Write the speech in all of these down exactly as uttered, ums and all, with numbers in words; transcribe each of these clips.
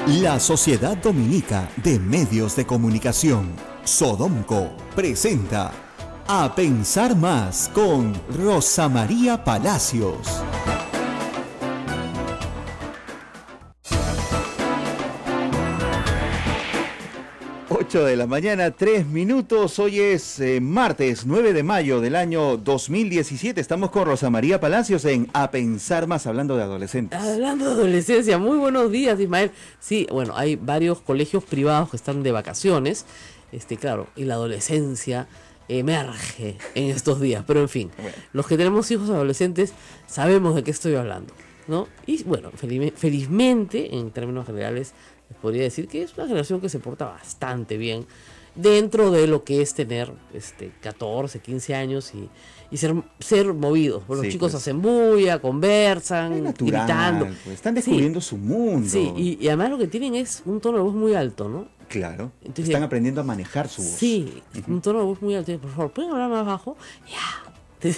La Sociedad Dominica de Medios de Comunicación, Sodomco, presenta A Pensar Más con Rosa María Palacios. ocho de la mañana, tres minutos. Hoy es eh, martes nueve de mayo del año dos mil diecisiete. Estamos con Rosa María Palacios en A Pensar Más, hablando de adolescentes. Hablando de adolescencia, muy buenos días, Ismael. Sí, bueno, hay varios colegios privados que están de vacaciones. Este, claro, y la adolescencia emerge en estos días. Pero en fin, bueno, los que tenemos hijos adolescentes sabemos de qué estoy hablando, ¿no? Y bueno, feliz, felizmente, en términos generales, les podría decir que es una generación que se porta bastante bien dentro de lo que es tener este catorce, quince años y, y ser, ser movidos. Bueno, sí, los chicos pues, hacen bulla, conversan, natural, gritando. Pues, están descubriendo sí, su mundo. Sí, y, y además lo que tienen es un tono de voz muy alto, ¿no? Claro, entonces, están aprendiendo a manejar su voz. Sí, uh-huh. Un tono de voz muy alto. Por favor, ¿pueden hablar más bajo? Ya.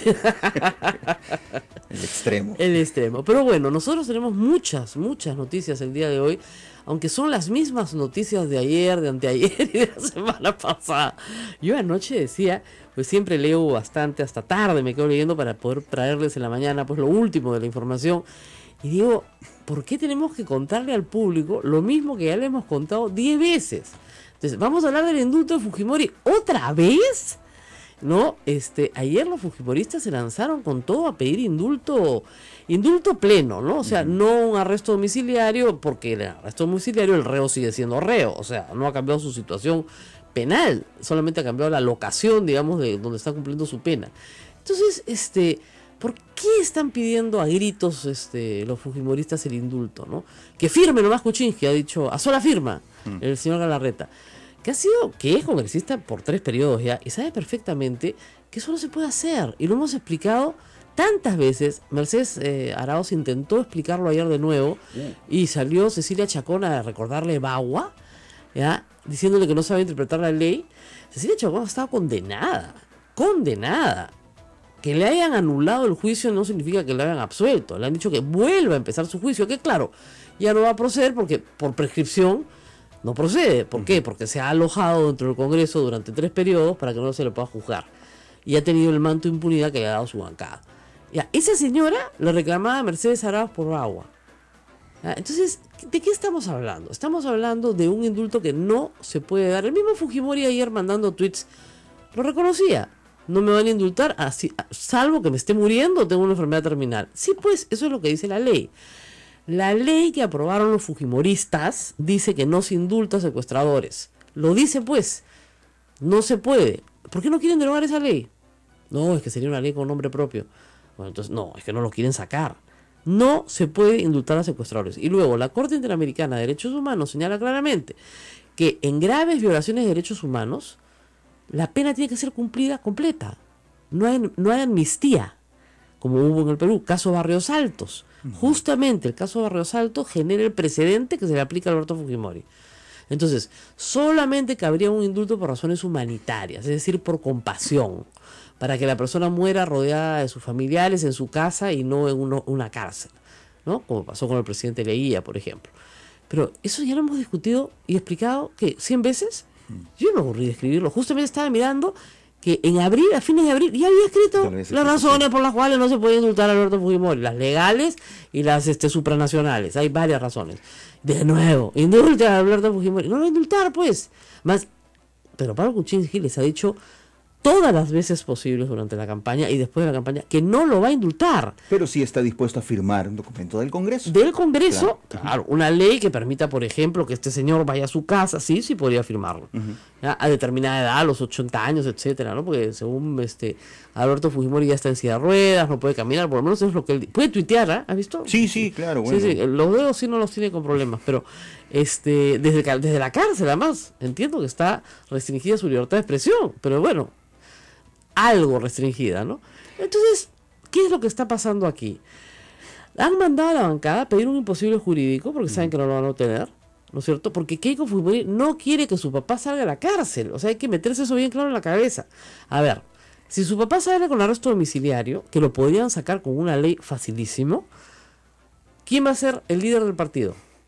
El extremo. El extremo. Pero bueno, nosotros tenemos muchas, muchas noticias el día de hoy, aunque son las mismas noticias de ayer, de anteayer y de la semana pasada. Yo anoche decía, pues siempre leo bastante, hasta tarde me quedo leyendo para poder traerles en la mañana pues lo último de la información. Y digo, ¿por qué tenemos que contarle al público lo mismo que ya le hemos contado diez veces? Entonces, vamos a hablar del indulto de Fujimori otra vez. No, este, ayer los fujimoristas se lanzaron con todo a pedir indulto, indulto pleno, ¿no? O sea, uh-huh. no un arresto domiciliario, porque el arresto domiciliario el reo sigue siendo reo, o sea, no ha cambiado su situación penal, solamente ha cambiado la locación, digamos, de donde está cumpliendo su pena. Entonces, este, ¿por qué están pidiendo a gritos, este, los fujimoristas el indulto, no? Que firme nomás Kuczynski, ha dicho, a sola firma, uh-huh. el señor Galarreta, que ha sido, que es congresista por tres periodos ya, y sabe perfectamente que eso no se puede hacer, y lo hemos explicado tantas veces. Mercedes eh, Arauz intentó explicarlo ayer de nuevo, yeah. y salió Cecilia Chacón a recordarle Bagua, ya, diciéndole que no sabe interpretar la ley. Cecilia Chacón estaba condenada, condenada. Que le hayan anulado el juicio no significa que le hayan absuelto, le han dicho que vuelva a empezar su juicio, que claro, ya no va a proceder porque por prescripción no procede. ¿Por qué? Porque se ha alojado dentro del Congreso durante tres periodos para que no se le pueda juzgar. Y ha tenido el manto de impunidad que le ha dado su bancada. Ya, esa señora le reclamaba a Mercedes Arauz por agua. Ya, entonces, ¿de qué estamos hablando? Estamos hablando de un indulto que no se puede dar. El mismo Fujimori ayer mandando tweets lo reconocía. No me van a indultar, así, salvo que me esté muriendo o tengo una enfermedad terminal. Sí, pues, eso es lo que dice la ley. La ley que aprobaron los fujimoristas dice que no se indulta a secuestradores. Lo dice pues, no se puede. ¿Por qué no quieren derogar esa ley? No, es que sería una ley con nombre propio. Bueno, entonces no, es que no lo quieren sacar. No se puede indultar a secuestradores. Y luego la Corte Interamericana de Derechos Humanos señala claramente que en graves violaciones de derechos humanos la pena tiene que ser cumplida completa. No hay, no hay amnistía, como hubo en el Perú, caso Barrios Altos. Justamente el caso Barrios Altos genera el precedente que se le aplica a Alberto Fujimori. Entonces, solamente cabría un indulto por razones humanitarias, es decir, por compasión, para que la persona muera rodeada de sus familiares en su casa y no en uno, una cárcel, ¿no? Como pasó con el presidente Leguía, por ejemplo. Pero eso ya lo hemos discutido y explicado, ¿qué? ¿cien veces? Yo me aburrí de escribirlo. Justamente estaba mirando que en abril, a fines de abril, ya había escrito las razones por las cuales no se puede indultar a Alberto Fujimori, las legales y las este, supranacionales. Hay varias razones. De nuevo, indulte a Alberto Fujimori. No lo va a indultar, pues. Más, pero Pablo Kuczynski les ha dicho todas las veces posibles durante la campaña y después de la campaña que no lo va a indultar. Pero sí está dispuesto a firmar un documento del Congreso. Del Congreso, claro, claro, una ley que permita, por ejemplo, que este señor vaya a su casa, sí, sí podría firmarlo. Uh-huh. ¿Ya? A determinada edad, a los ochenta años, etcétera, ¿no? Porque según este Alberto Fujimori ya está en silla de ruedas, no puede caminar, por lo menos es lo que él puede tuitear, ¿eh? ¿Has visto? Sí, sí, claro, bueno. Sí, sí, los dedos sí no los tiene con problemas, pero este desde, desde la cárcel, además, entiendo que está restringida su libertad de expresión, pero bueno, algo restringida, ¿no? Entonces, ¿qué es lo que está pasando aquí? Han mandado a la bancada a pedir un imposible jurídico porque saben que no lo van a obtener, ¿no es cierto? Porque Keiko Fujimori no quiere que su papá salga de la cárcel, o sea, hay que meterse eso bien claro en la cabeza. A ver, si su papá sale con arresto domiciliario, que lo podrían sacar con una ley facilísimo, ¿quién va a ser el líder del partido?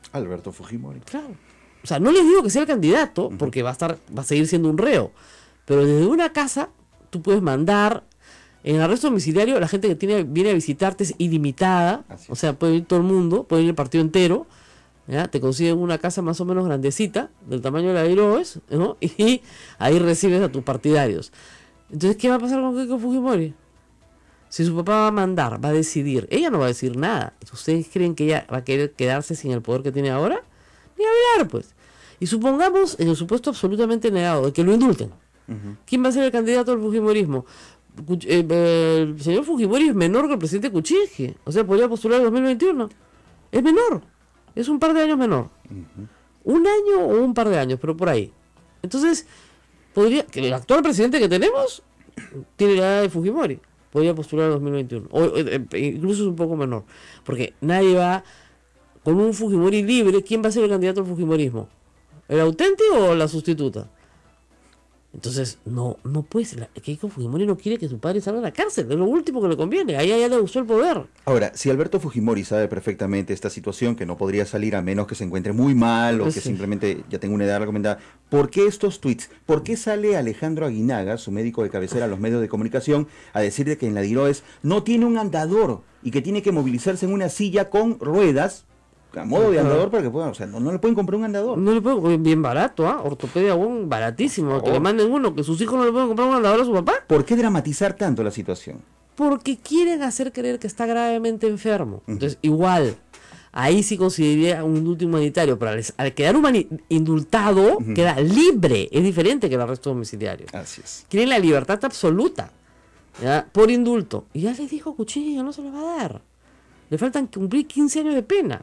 Alberto Fujimori. Claro. O sea, no les digo que sea el candidato, porque va a estar, va a seguir siendo un reo. Pero desde una casa, tú puedes mandar, en arresto domiciliario, la gente que tiene, viene a visitarte es ilimitada. Así es. O sea, puede ir todo el mundo, puede ir el partido entero. ¿Ya? Te consiguen una casa más o menos grandecita, del tamaño de la de Iroes, ¿no? Y ahí recibes a tus partidarios. Entonces, ¿qué va a pasar con Keiko Fujimori? Si su papá va a mandar, va a decidir, ella no va a decir nada. ¿Ustedes creen que ella va a querer quedarse sin el poder que tiene ahora? Ni hablar, pues. Y supongamos, en el supuesto absolutamente negado, de que lo indulten. Uh-huh. ¿Quién va a ser el candidato al fujimorismo? Eh, eh, el señor Fujimori es menor que el presidente Kuczynski. O sea, podría postular el dos mil veintiuno. Es menor. Es un par de años menor. Uh-huh. Un año o un par de años, pero por ahí. Entonces, podría que el actual presidente que tenemos tiene la edad de Fujimori. Podría postular el dos mil veintiuno. O eh, incluso es un poco menor. Porque nadie va... Con un Fujimori libre, ¿quién va a ser el candidato al fujimorismo? ¿El auténtico o la sustituta? Entonces, no, no puede ser. Keiko Fujimori no quiere que su padre salga de la cárcel. Es lo último que le conviene. Ahí ya le gustó el poder. Ahora, si Alberto Fujimori sabe perfectamente esta situación, que no podría salir a menos que se encuentre muy mal o pues que sí. simplemente ya tenga una edad recomendada, ¿por qué estos tweets? ¿Por qué sale Alejandro Aguinaga, su médico de cabecera a los medios de comunicación, a decir de que en la Diroes no tiene un andador y que tiene que movilizarse en una silla con ruedas a modo de andador para que puedan, o sea, no, no le pueden comprar un andador? No le pueden, bien barato, ¿ah? ¿eh? Ortopedia aún baratísimo, oh. que le manden uno, que sus hijos no le pueden comprar un andador a su papá. ¿Por qué dramatizar tanto la situación? Porque quieren hacer creer que está gravemente enfermo. Uh-huh. Entonces, igual, ahí sí consideraría un indulto humanitario, pero al, al quedar humani- indultado, uh-huh. queda libre, es diferente que el arresto domiciliario. Así es. Quieren la libertad absoluta, ¿ya? Por indulto. Y ya les dijo Cuchillo, no se lo va a dar. Le faltan cumplir quince años de pena.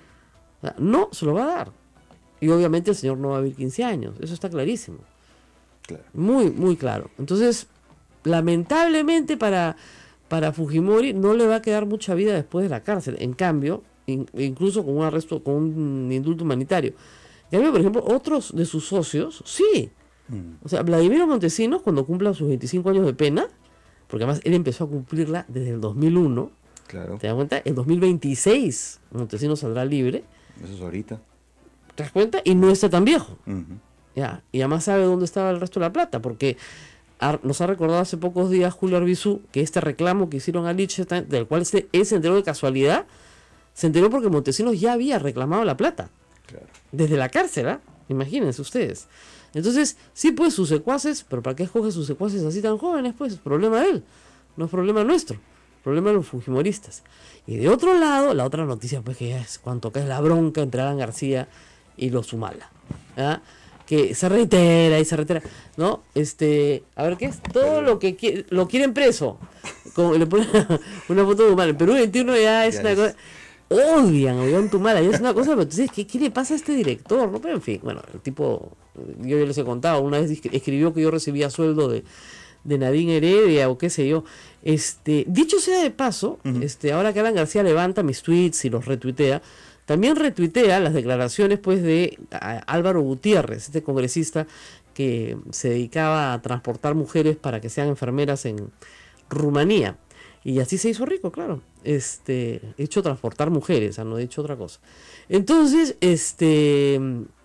O sea, no se lo va a dar. Y obviamente el señor no va a vivir quince años. Eso está clarísimo. Claro. Muy, muy claro. Entonces, lamentablemente para, para Fujimori no le va a quedar mucha vida después de la cárcel. En cambio, in, incluso con un arresto, con un indulto humanitario. En cambio, por ejemplo, otros de sus socios, sí. Mm. O sea, Vladimiro Montesinos, cuando cumpla sus veinticinco años de pena, porque además él empezó a cumplirla desde el dos mil uno. Claro. ¿Te das cuenta? En dos mil veintiséis Montesinos saldrá libre. Eso es ahorita. ¿Te das cuenta? Y no está tan viejo. Uh-huh. Ya. Y además sabe dónde estaba el resto de la plata, porque ha, nos ha recordado hace pocos días Julio Arbizú que este reclamo que hicieron a Liechtenstein, del cual se, él se enteró de casualidad, se enteró porque Montesinos ya había reclamado la plata. Claro. Desde la cárcel, ¿eh? Imagínense ustedes. Entonces, sí, pues sus secuaces, pero ¿para qué escoge sus secuaces así tan jóvenes? Pues es problema de él, no es problema nuestro. Problema de los fujimoristas. Y de otro lado, la otra noticia, pues que ya es cuanto que es la bronca entre Alan García y los Humala, ¿ah? Que se reitera y se reitera, ¿no? Este, a ver qué es, todo lo que qui- lo quieren preso. Como le ponen una foto de Humala. En Perú veintiuno ya es ya una es. cosa. Odian a Ollanta Humala, ya es una cosa, pero entonces, ¿qué, ¿qué le pasa a este director? ¿No? Pero en fin, bueno, el tipo, yo ya les he contado, una vez escribió que yo recibía sueldo de. de Nadine Heredia o qué sé yo. Este, dicho sea de paso, uh-huh. este, ahora que Alan García levanta mis tweets y los retuitea, también retuitea las declaraciones pues de a, Álvaro Gutiérrez, este congresista que se dedicaba a transportar mujeres para que sean enfermeras en Rumanía. Y así se hizo rico, claro. Este, hecho transportar mujeres, no he dicho otra cosa. Entonces, este,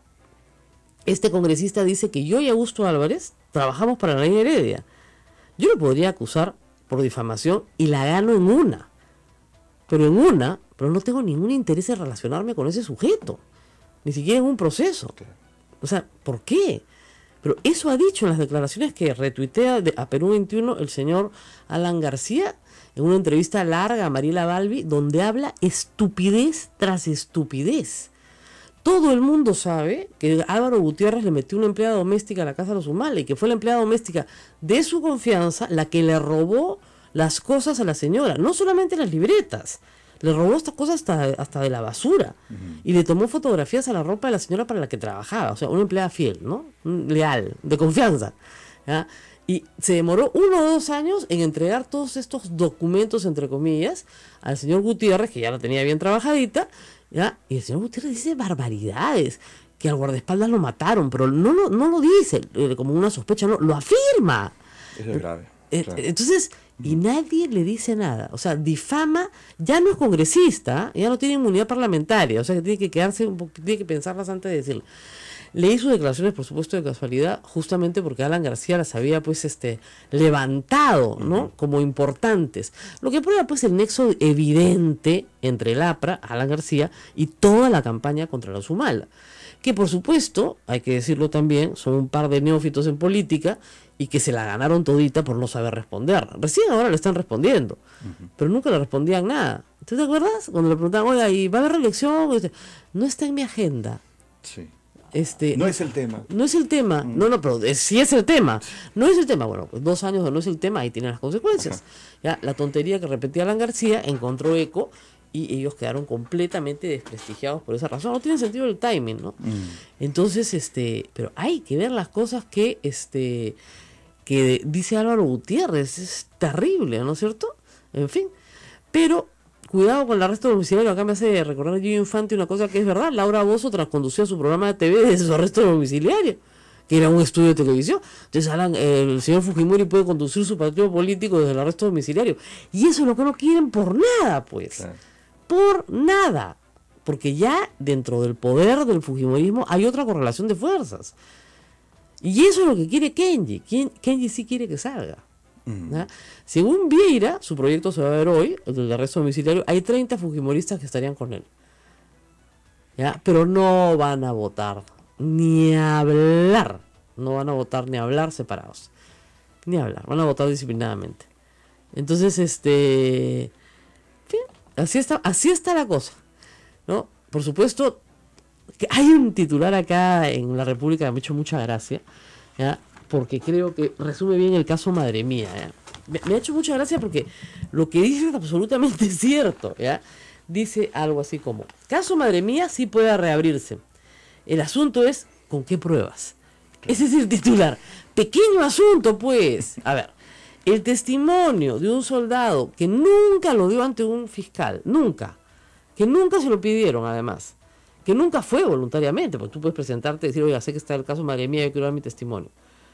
este congresista dice que yo y Augusto Álvarez trabajamos para Nadine Heredia. Yo lo podría acusar por difamación y la gano en una. Pero en una, pero no tengo ningún interés en relacionarme con ese sujeto. Ni siquiera en un proceso. O sea, ¿por qué? Pero eso ha dicho en las declaraciones que retuitea de, a Perú veintiuno el señor Alan García en una entrevista larga a Mariela Balbi, donde habla estupidez tras estupidez. Todo el mundo sabe que Álvaro Gutiérrez le metió una empleada doméstica a la casa de los Humala y que fue la empleada doméstica de su confianza la que le robó las cosas a la señora, no solamente las libretas, le robó estas cosas hasta, hasta de la basura uh-huh. y le tomó fotografías a la ropa de la señora para la que trabajaba, o sea, una empleada fiel, ¿no? Leal, de confianza, ¿ya? Y se demoró uno o dos años en entregar todos estos documentos, entre comillas, al señor Gutiérrez, que ya la tenía bien trabajadita, ¿ya? Y el señor Gutiérrez dice barbaridades, que al guardaespaldas lo mataron, pero no, no, no lo dice como una sospecha, no, lo afirma. Eso es grave. Eh, claro. Entonces, y nadie le dice nada. O sea, difama, ya no es congresista, ya no tiene inmunidad parlamentaria, o sea que tiene que quedarse un poco, tiene que pensarlas antes de decirlo. Leí sus declaraciones, por supuesto, de casualidad, justamente porque Alan García las había, pues, este, levantado, ¿no? Uh-huh. Como importantes. Lo que prueba, pues, el nexo evidente entre el APRA, Alan García, y toda la campaña contra la Humala. Que, por supuesto, hay que decirlo también, son un par de neófitos en política y que se la ganaron todita por no saber responder. Recién ahora le están respondiendo, uh-huh. pero nunca le respondían nada. ¿Tú te acuerdas? Cuando le preguntaban, oiga, ¿y va a haber reelección? No está en mi agenda. Sí. Este, no es el tema. No es el tema. Mm. No, no, pero es, sí es el tema. No es el tema. Bueno, pues dos años de no es el tema, ahí tienen las consecuencias. Ya, la tontería que repetía Alan García encontró eco y ellos quedaron completamente desprestigiados por esa razón. No tiene sentido el timing, ¿no? Mm. Entonces, este, pero hay que ver las cosas que, este, que dice Álvaro Gutiérrez. Es terrible, ¿no es cierto? En fin. Pero cuidado con el arresto domiciliario. Acá me hace recordar a Gillo Infante una cosa que es verdad. Laura Bozzo transconducía su programa de T V desde su arresto domiciliario, que era un estudio de televisión. Entonces Alan, eh, el señor Fujimori puede conducir su partido político desde el arresto domiciliario. Y eso es lo que no quieren por nada, pues. Claro. Por nada. Porque ya dentro del poder del Fujimorismo hay otra correlación de fuerzas. Y eso es lo que quiere Kenji. Kenji sí quiere que salga. ¿Ya? Según Vieira, su proyecto se va a ver hoy, el del arresto domiciliario, hay treinta fujimoristas que estarían con él, ¿ya? Pero no van a votar ni a hablar, no van a votar ni a hablar separados, ni a hablar, van a votar disciplinadamente. Entonces, este, fin, así está, así está la cosa, ¿no? Por supuesto, que hay un titular acá en La República que me ha hecho mucha gracia, ¿ya? Porque creo que resume bien el caso Madre Mía, ¿ya? Me, me ha hecho mucha gracia porque lo que dice es absolutamente cierto, ¿ya? Dice algo así como, caso Madre Mía sí puede reabrirse. El asunto es, ¿con qué pruebas? Ese es el titular. Pequeño asunto, pues. A ver, el testimonio de un soldado que nunca lo dio ante un fiscal, nunca, que nunca se lo pidieron además, que nunca fue voluntariamente, porque tú puedes presentarte y decir, oiga, sé que está el caso Madre Mía, yo quiero dar mi testimonio.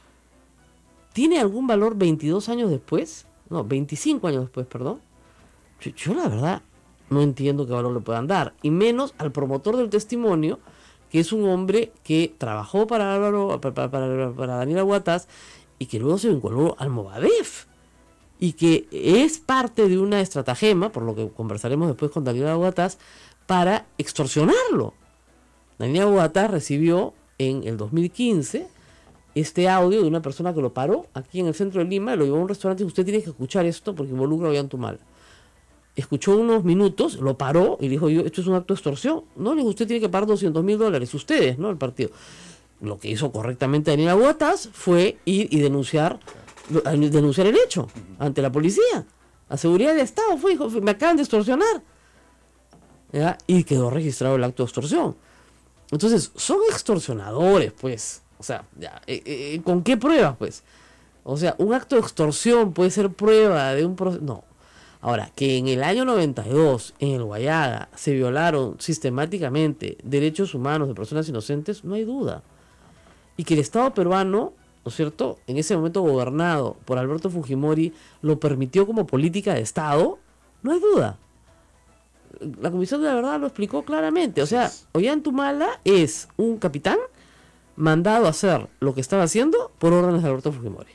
¿Tiene algún valor veintidós años después? No, veinticinco años después, perdón. Yo, yo la verdad no entiendo qué valor le puedan dar. Y menos al promotor del testimonio, que es un hombre que trabajó para Álvaro, para, para, para Daniel Aguataz, y que luego se vinculó al Movadef. Y que es parte de una estratagema, por lo que conversaremos después con Daniel Aguataz, para extorsionarlo. Daniel Aguataz recibió en el dos mil quince este audio de una persona que lo paró aquí en el centro de Lima, lo llevó a un restaurante y usted tiene que escuchar esto porque involucra a Ollantaytamala. Escuchó unos minutos, lo paró y dijo, yo, esto es un acto de extorsión. No, le dijo, usted tiene que pagar doscientos mil dólares, ustedes, ¿no? El partido. Lo que hizo correctamente Daniel Aguataz fue ir y denunciar, denunciar el hecho ante la policía. A seguridad del Estado fue, dijo, me acaban de extorsionar. ¿Ya? Y quedó registrado el acto de extorsión. Entonces, son extorsionadores, pues. O sea, ya, eh, eh, ¿con qué pruebas, pues? O sea, un acto de extorsión puede ser prueba de un proceso. No. Ahora, que en el año noventa y dos, en el Guayaga, se violaron sistemáticamente derechos humanos de personas inocentes, no hay duda. Y que el Estado peruano, ¿no es cierto?, en ese momento gobernado por Alberto Fujimori, lo permitió como política de Estado, no hay duda. La Comisión de la Verdad lo explicó claramente. O sea, Ollantaytamala es un capitán mandado a hacer lo que estaba haciendo por órdenes de Alberto Fujimori.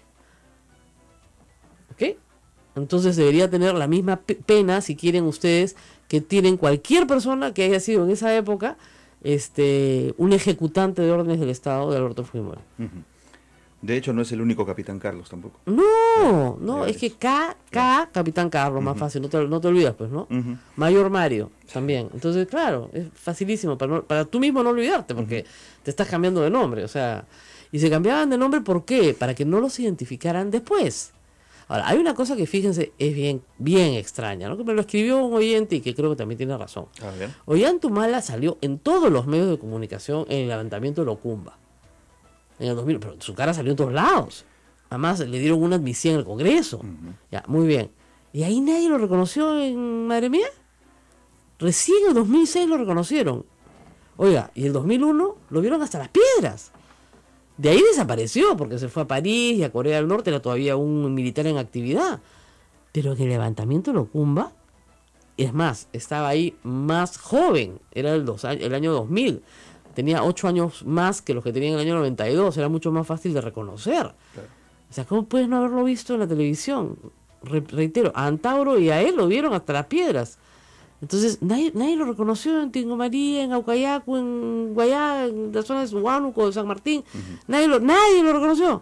¿Ok? Entonces debería tener la misma pena, si quieren ustedes, que tienen cualquier persona que haya sido en esa época este un ejecutante de órdenes del Estado de Alberto Fujimori. Uh-huh. De hecho, no es el único Capitán Carlos tampoco. No, no, es que K, K, Capitán Carlos, uh-huh. Más fácil, no te, no te olvidas, pues, ¿no? Uh-huh. Mayor Mario, también. Entonces, claro, es facilísimo para, no, para tú mismo no olvidarte, porque uh-huh. te estás cambiando de nombre, o sea, y se cambiaban de nombre, ¿por qué? Para que no los identificaran después. Ahora, hay una cosa que, fíjense, es bien, bien extraña, ¿no? Que me lo escribió un oyente y que creo que también tiene razón. Ollantaytamala salió en todos los medios de comunicación en el levantamiento de Locumba. En el dos mil, pero su cara salió en todos lados. Además, le dieron una admisión en el Congreso. Uh-huh. Ya, muy bien. ¿Y ahí nadie lo reconoció en Madre Mía? Recién en el dos mil seis lo reconocieron. Oiga, y el dos mil uno lo vieron hasta Las Piedras. De ahí desapareció porque se fue a París y a Corea del Norte, era todavía un militar en actividad. Pero en el levantamiento de Locumba, es más, estaba ahí más joven, era el, dos, el año dos mil, tenía ocho años más que los que tenía en el año noventa y dos, era mucho más fácil de reconocer. Claro. O sea, ¿cómo puedes no haberlo visto en la televisión? Re, reitero, a Antauro y a él lo vieron hasta las piedras. Entonces, nadie, nadie lo reconoció en Tingo María, en Aucayacu, en Guayá, en las zonas de Huánuco, de San Martín. Uh-huh. Nadie lo, nadie lo reconoció.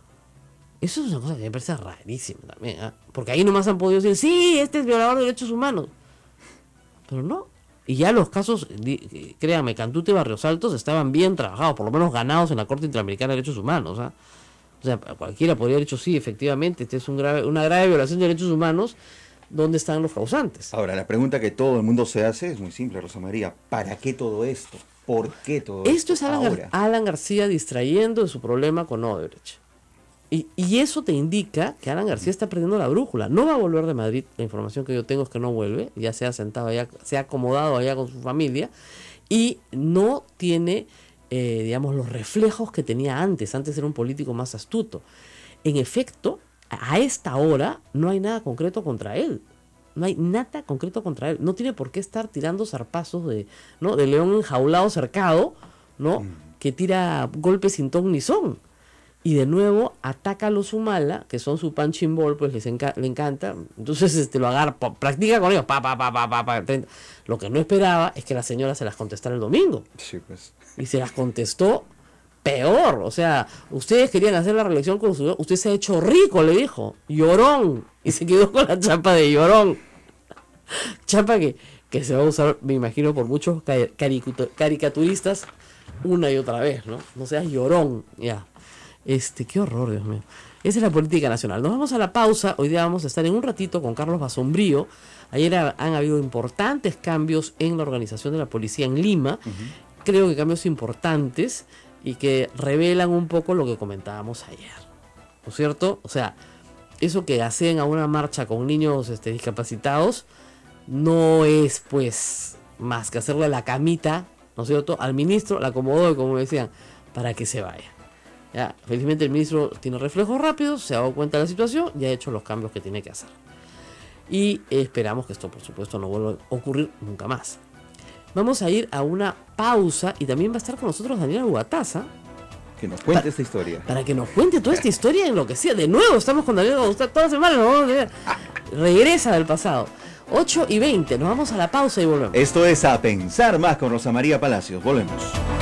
Eso es una cosa que me parece rarísima también, ¿eh? Porque ahí nomás han podido decir, sí, este es violador de derechos humanos. Pero no. Y ya los casos, créanme, Cantute y Barrios Altos estaban bien trabajados, por lo menos ganados en la Corte Interamericana de Derechos Humanos, ¿eh? O sea, cualquiera podría haber dicho, sí, efectivamente, este es un grave, una grave violación de derechos humanos. ¿Dónde están los causantes? Ahora, la pregunta que todo el mundo se hace es muy simple, Rosa María. ¿Para qué todo esto? ¿Por qué todo esto? Esto es Alan, Gar- Alan García distrayendo de su problema con Odebrecht. Y, y eso te indica que Alan García está perdiendo la brújula. No va a volver de Madrid. La información que yo tengo es que no vuelve. Ya se ha sentado allá, se ha acomodado allá con su familia. Y no tiene, eh, digamos, los reflejos que tenía antes. Antes era un político más astuto. En efecto, a esta hora no hay nada concreto contra él. No hay nada concreto contra él. No tiene por qué estar tirando zarpazos de, ¿no? de león enjaulado, cercado, ¿no? Mm. que tira golpes sin ton ni son. Y de nuevo ataca a los Humala, que son su punching ball, pues les enca- le encanta. Entonces este, lo agarra, pa, practica con ellos. Pa, pa, pa, pa, pa, pa, Lo que no esperaba es que la señora se las contestara el domingo. Sí, pues. Y se las contestó peor. O sea, ustedes querían hacer la reelección con su... Usted se ha hecho rico, le dijo. Llorón. Y se quedó con la chapa de llorón. Chapa que, que se va a usar, me imagino, por muchos caricaturistas una y otra vez, ¿no? No seas llorón. Ya. Este, qué horror, Dios mío. Esa es la política nacional. Nos vamos a la pausa. Hoy día vamos a estar en un ratito con Carlos Basombrío. Ayer ha, han habido importantes cambios en la organización de la policía en Lima. Uh-huh. Creo que cambios importantes y que revelan un poco lo que comentábamos ayer. ¿No es cierto? O sea, eso que hacen a una marcha con niños este, discapacitados no es, pues, más que hacerle la camita, ¿no es cierto?, al ministro, la acomodó, como decían, para que se vaya. Ya, felizmente el ministro tiene reflejos rápidos, se ha dado cuenta de la situación y ha hecho los cambios que tiene que hacer. Y esperamos que esto, por supuesto, no vuelva a ocurrir nunca más. Vamos a ir a una pausa y también va a estar con nosotros Daniela Bugataza. Que nos cuente para, esta historia. Para que nos cuente toda esta historia en lo que sea. De nuevo, estamos con Daniela Bugataza toda la semana. Nos vamos a ver. Regresa del pasado. ocho y veinte, nos vamos a la pausa y volvemos. Esto es A Pensar Más con Rosa María Palacios. Volvemos.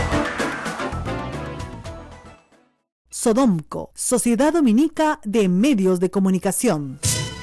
Sodomco, Sociedad Dominica de Medios de Comunicación.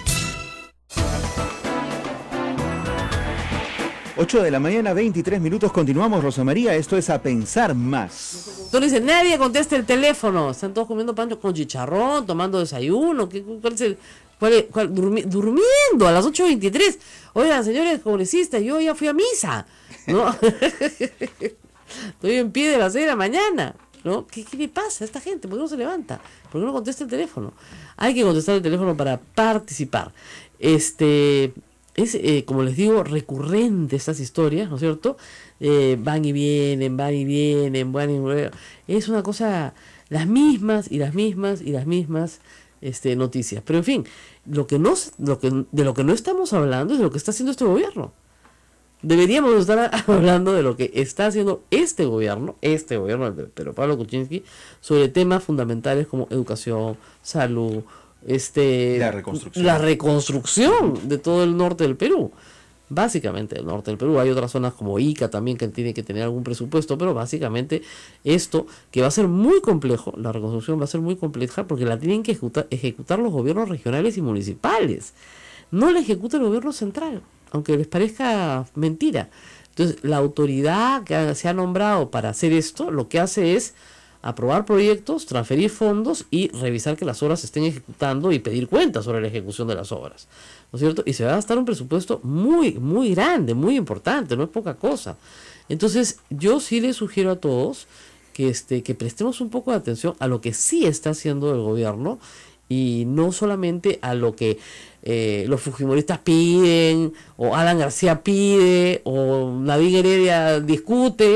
ocho de la mañana, veintitrés minutos. Continuamos, Rosa María. Esto es A Pensar Más. Tú dices, nadie contesta el teléfono. Están todos comiendo pan con chicharrón, tomando desayuno. ¿Qué, cuál es el, cuál, cuál, durmi, durmiendo a las ocho y veintitrés. Oigan, señores congresistas, yo ya fui a misa, ¿no? Estoy en pie de las seis de la mañana, ¿no? ¿Qué, ¿Qué le pasa a esta gente? ¿Por qué no se levanta? ¿Por qué no contesta el teléfono? Hay que contestar el teléfono para participar. Este... Es, eh, como les digo, recurrente estas historias, ¿no es cierto? Eh, van y vienen, van y vienen, van y vienen. Es una cosa, las mismas y las mismas y las mismas este, noticias. Pero en fin, lo que no, lo que, de lo que no estamos hablando es de lo que está haciendo este gobierno. Deberíamos estar hablando de lo que está haciendo este gobierno, este gobierno de Pedro Pablo Kuczynski, sobre temas fundamentales como educación, salud, este la reconstrucción. la reconstrucción de todo el norte del Perú, básicamente del norte del Perú. Hay otras zonas como Ica también que tiene que tener algún presupuesto, pero básicamente esto que va a ser muy complejo, la reconstrucción va a ser muy compleja porque la tienen que ejecutar, ejecutar los gobiernos regionales y municipales, no la ejecuta el gobierno central, aunque les parezca mentira. Entonces la autoridad que se ha nombrado para hacer esto lo que hace es aprobar proyectos, transferir fondos y revisar que las obras se estén ejecutando y pedir cuentas sobre la ejecución de las obras, ¿no es cierto? Y se va a gastar un presupuesto muy, muy grande, muy importante, no es poca cosa. Entonces, yo sí les sugiero a todos que, este, que prestemos un poco de atención a lo que sí está haciendo el gobierno y no solamente a lo que eh, los fujimoristas piden, o Alan García pide, o Navín Heredia discute,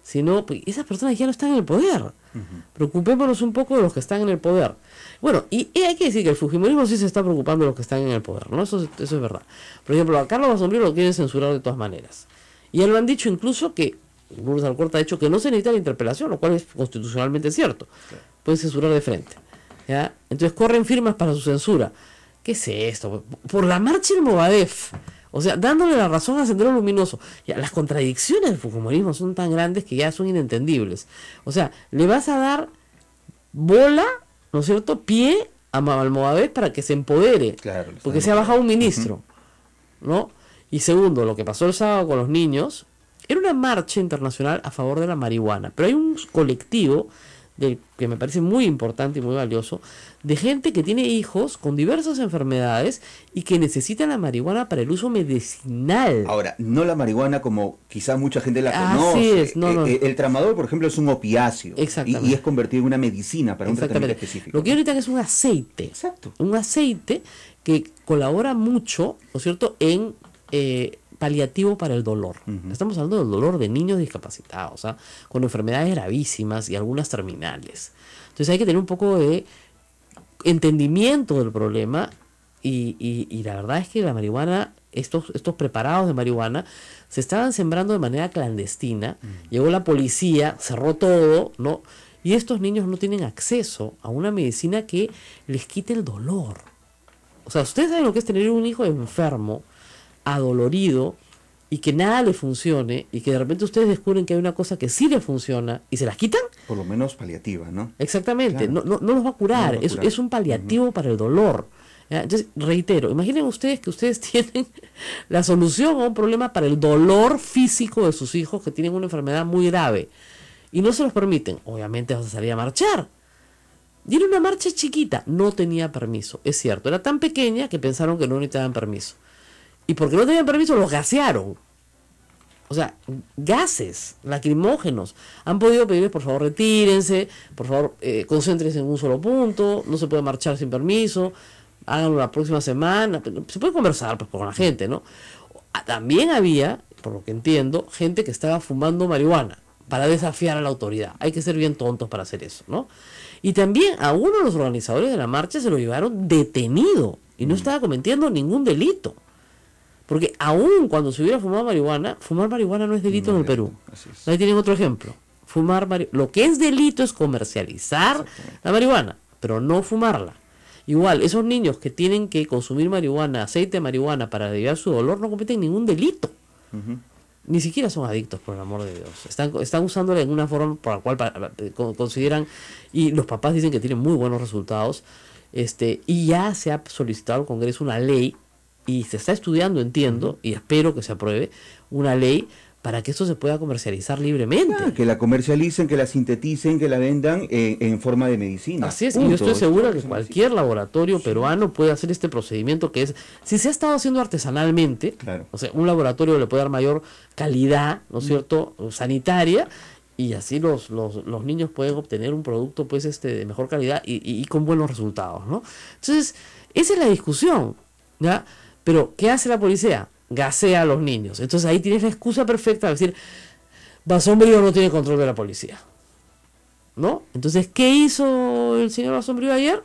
sino pues, esas personas ya no están en el poder. Uh-huh. Preocupémonos un poco de los que están en el poder. Bueno, y, y hay que decir que el fujimorismo sí se está preocupando de los que están en el poder, ¿no? Eso, eso es verdad. Por ejemplo, a Carlos Bassonville lo quieren censurar de todas maneras. Y ya lo han dicho incluso que, Lourdes Alcorta ha dicho que no se necesita la interpelación, lo cual es constitucionalmente cierto. Claro. Pueden censurar de frente. ¿Ya? Entonces corren firmas para su censura. ¿Qué es esto? Por la marcha del Movadef. O sea, dándole la razón a Sendero Luminoso. Ya, las contradicciones del fujimorismo son tan grandes que ya son inentendibles. O sea, le vas a dar bola, ¿no es cierto?, pie a al Movadef para que se empodere. Claro, porque se ha bajado un ministro. Uh-huh. ¿No? Y segundo, lo que pasó el sábado con los niños, era una marcha internacional a favor de la marihuana. Pero hay un colectivo de, que me parece muy importante y muy valioso, de gente que tiene hijos con diversas enfermedades y que necesitan la marihuana para el uso medicinal. Ahora, no la marihuana como quizás mucha gente la Así conoce. Es, no, no. El, el tramadol, por ejemplo, es un opiáceo. Exactamente. Y, y es convertido en una medicina para un tratamiento específico. Lo que ahorita es un aceite. Exacto. Un aceite que colabora mucho, ¿no es cierto?, en eh, paliativo para el dolor. Uh-huh. Estamos hablando del dolor de niños discapacitados, ¿eh? Con enfermedades gravísimas y algunas terminales. Entonces hay que tener un poco de entendimiento del problema y, y, y la verdad es que la marihuana, estos, estos preparados de marihuana se estaban sembrando de manera clandestina. Uh-huh. Llegó la policía, cerró todo, ¿no? Y estos niños no tienen acceso a una medicina que les quite el dolor. O sea, ustedes saben lo que es tener un hijo enfermo, adolorido, y que nada le funcione, y que de repente ustedes descubren que hay una cosa que sí le funciona y se las quitan. Por lo menos paliativa, ¿no? Exactamente, claro. no, no, no los va a curar, no va a curar. Es, es un paliativo uh-huh. para el dolor. ¿Ya? Entonces, reitero, imaginen ustedes que ustedes tienen la solución a un problema para el dolor físico de sus hijos que tienen una enfermedad muy grave y no se los permiten. Obviamente vas a salir a marchar. Y era una marcha chiquita, no tenía permiso, es cierto, era tan pequeña que pensaron que no necesitaban permiso. Y porque no tenían permiso, los gasearon. O sea, gases lacrimógenos. Han podido pedirles, por favor, retírense, por favor, eh, concéntrense en un solo punto, no se puede marchar sin permiso, háganlo la próxima semana. Se puede conversar pues, con la gente, ¿no? También había, por lo que entiendo, gente que estaba fumando marihuana para desafiar a la autoridad. Hay que ser bien tontos para hacer eso, ¿no? Y también a uno de los organizadores de la marcha se lo llevaron detenido y no estaba cometiendo ningún delito. Porque aún cuando se hubiera fumado marihuana, fumar marihuana no es delito no, en el Perú. Es. Ahí tienen otro ejemplo. Fumar mari- Lo que es delito es comercializar la marihuana, pero no fumarla. Igual, esos niños que tienen que consumir marihuana, aceite de marihuana para aliviar su dolor, no cometen ningún delito. Uh-huh. Ni siquiera son adictos, por el amor de Dios. Están, están usándola en una forma por la cual para, para, consideran, y los papás dicen que tienen muy buenos resultados, este y ya se ha solicitado al Congreso una ley y se está estudiando, entiendo, y espero que se apruebe una ley para que esto se pueda comercializar libremente. Ah, que la comercialicen, que la sinteticen, que la vendan en, en forma de medicina. Así es, Punto. Y yo estoy segura que cualquier laboratorio sí. peruano puede hacer este procedimiento que es, si se ha estado haciendo artesanalmente, claro. o sea, un laboratorio le puede dar mayor calidad, ¿no es cierto?, sanitaria, y así los, los, los niños pueden obtener un producto pues este de mejor calidad y, y, y con buenos resultados, ¿no? Entonces, esa es la discusión, ¿ya? Pero, ¿qué hace la policía? Gasea a los niños. Entonces ahí tienes la excusa perfecta de decir, Bassonville no tiene control de la policía, ¿no? Entonces, ¿qué hizo el señor Bassonville ayer?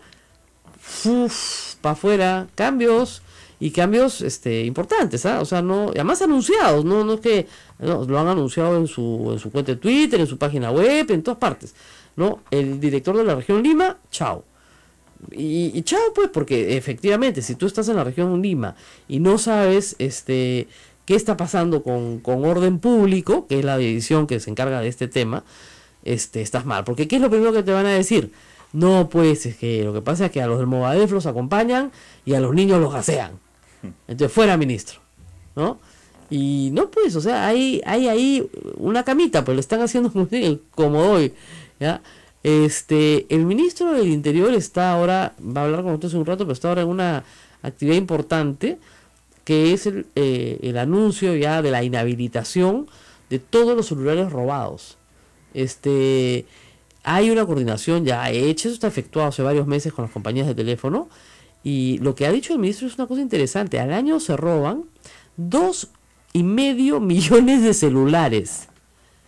Uf, para afuera, cambios, y cambios este, importantes, ¿ah? O sea, no, además anunciados, no, no es que no, lo han anunciado en su, en su cuenta de Twitter, en su página web, en todas partes, ¿no? El director de la región Lima, chao. Y, y chao pues, porque efectivamente si tú estás en la región Lima y no sabes este qué está pasando con, con orden público, que es la división que se encarga de este tema, este estás mal, porque ¿qué es lo primero que te van a decir? No, pues es que lo que pasa es que a los del Movadef los acompañan y a los niños los gasean, entonces fuera ministro, ¿no? Y no pues, o sea, hay, hay ahí una camita, pues le están haciendo como hoy, ¿ya? Este, el ministro del Interior está ahora, va a hablar con ustedes un rato, pero está ahora en una actividad importante, que es el, eh, el anuncio ya de la inhabilitación de todos los celulares robados. Este, hay una coordinación ya hecha, eso está efectuado hace varios meses con las compañías de teléfono, y lo que ha dicho el ministro es una cosa interesante. Al año se roban dos y medio millones de celulares.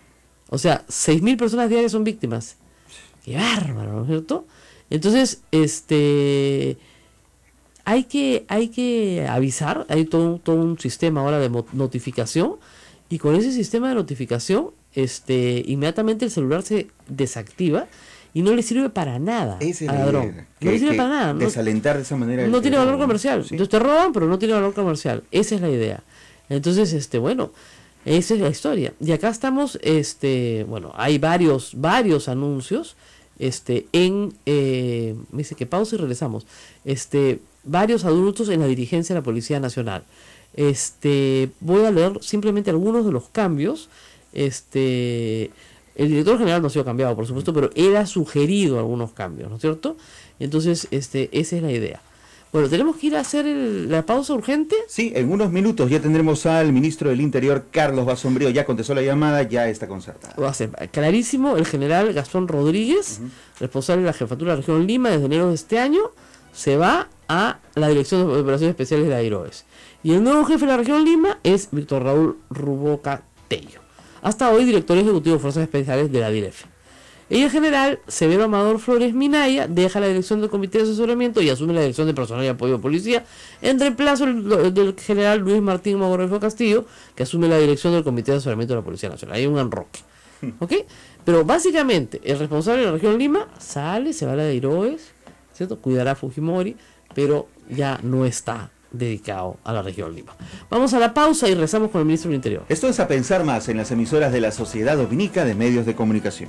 O sea, seis mil personas diarias son víctimas. ¡Qué bárbaro!, ¿no es cierto? Entonces, este... Hay que, hay que avisar, hay todo, todo un sistema ahora de notificación, y con ese sistema de notificación, este, inmediatamente el celular se desactiva y no le sirve para nada Ese al ladrón. Que, no le sirve que para nada. Desalentar de esa manera. No tiene valor comercial. Sí. Entonces te roban, pero no tiene valor comercial. Esa es la idea. Entonces, este, bueno, esa es la historia. Y acá estamos, este, bueno, hay varios, varios anuncios, este, en, eh, me dice que pausa y regresamos. Este, varios adultos en la dirigencia de la Policía Nacional. Este, voy a leer simplemente algunos de los cambios. Este, el director general no ha sido cambiado, por supuesto, pero él ha sugerido algunos cambios, ¿no es cierto? Entonces, este, esa es la idea. Bueno, ¿tenemos que ir a hacer el, la pausa urgente? Sí, en unos minutos ya tendremos al ministro del Interior, Carlos Basombrío. Ya contestó la llamada, ya está concertada. Va a ser clarísimo, el general Gastón Rodríguez, uh-huh. responsable de la jefatura de la región Lima desde enero de este año, se va a la Dirección de Operaciones Especiales de Airoes. Y el nuevo jefe de la región Lima es Víctor Raúl Ruboca Tello. Hasta hoy, director ejecutivo de Fuerzas Especiales de la D I R E F. Y el general Severo Amador Flores Minaya deja la dirección del Comité de Asesoramiento y asume la dirección de Personal y Apoyo de Policía, en reemplazo del, del general Luis Martín Mogorrefo Castillo, que asume la dirección del Comité de Asesoramiento de la Policía Nacional. Hay un enroque. ¿Ok? Pero básicamente, el responsable de la región Lima sale, se va a la de Airoes, ¿cierto? Cuidará a Fujimori, pero ya no está dedicado a la región Lima. Vamos a la pausa y rezamos con el ministro del Interior. Esto es A Pensar Más en las emisoras de la Sociedad Dominica de Medios de Comunicación.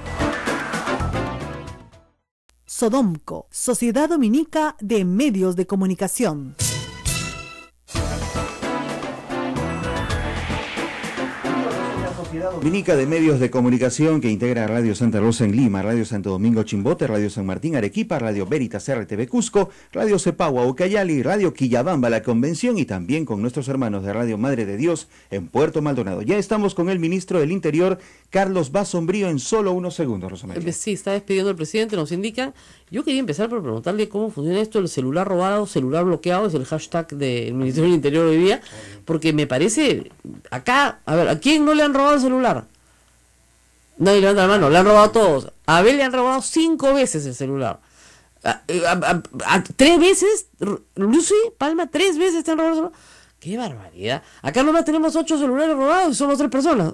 Sodomco, Sociedad Dominica de Medios de Comunicación. Dominica de Medios de Comunicación, que integra Radio Santa Rosa en Lima, Radio Santo Domingo Chimbote, Radio San Martín Arequipa, Radio Veritas R T V Cusco, Radio Cepagua Ucayali, Radio Quillabamba La Convención, y también con nuestros hermanos de Radio Madre de Dios en Puerto Maldonado. Ya estamos con el ministro del Interior, Carlos Basombrío, en solo unos segundos, Rosa María. Sí, está despidiendo el presidente, nos indican. Yo quería empezar por preguntarle cómo funciona esto, el celular robado, celular bloqueado, es el hashtag del Ministerio del Interior hoy día, porque me parece, acá, a ver, ¿a quién no le han robado el celular? Nadie levanta la mano, le han robado a todos. A Abel le han robado cinco veces el celular. A, a, a, a, tres veces, Lucy Palma, tres veces te han robado el celular. ¡Qué barbaridad! Acá nomás tenemos ocho celulares robados y somos tres personas.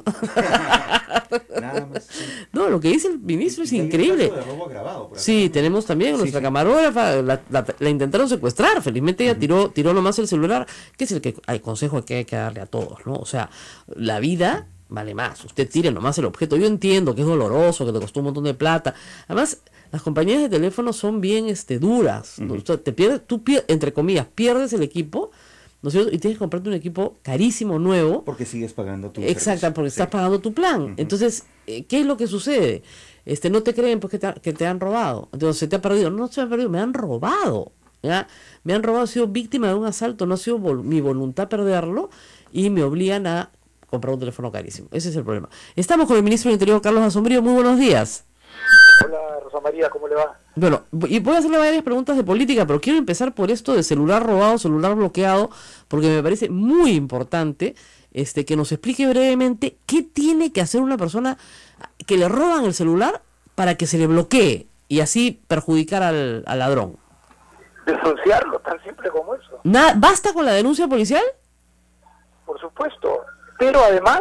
Nada más. No, lo que dice el ministro es increíble. De robo grabado, por sí, tenemos también sí, nuestra sí. camarógrafa, la, la, la intentaron secuestrar, felizmente ella uh-huh. tiró, tiró nomás el celular, que es el que hay consejo que hay que darle a todos, ¿no? O sea, la vida vale más, usted tire nomás el objeto. Yo entiendo que es doloroso, que le costó un montón de plata. Además, las compañías de teléfono son bien este, duras. Uh-huh. ¿No? Te pierdes, tú, pier, entre comillas, pierdes el equipo, ¿no es cierto? Y tienes que comprarte un equipo carísimo, nuevo. Porque sigues pagando tu Exacto, servicio. porque sí. estás pagando tu plan. Uh-huh. Entonces, ¿qué es lo que sucede? Este, no te creen porque te, que te han robado. Entonces, se te ha perdido. No se me ha perdido, me han robado. ¿Ya? Me han robado, he sido víctima de un asalto, no ha sido vol- mi voluntad perderlo y me obligan a comprar un teléfono carísimo. Ese es el problema. Estamos con el ministro del Interior, Carlos Basombrío. Muy buenos días. Hola, Rosa María, ¿cómo le va? Bueno, y voy a hacerle varias preguntas de política, pero quiero empezar por esto de celular robado, celular bloqueado, porque me parece muy importante este, que nos explique brevemente qué tiene que hacer una persona que le roban el celular para que se le bloquee y así perjudicar al, al ladrón. Denunciarlo, tan simple como eso. Nada, ¿basta con la denuncia policial? Por supuesto, pero además,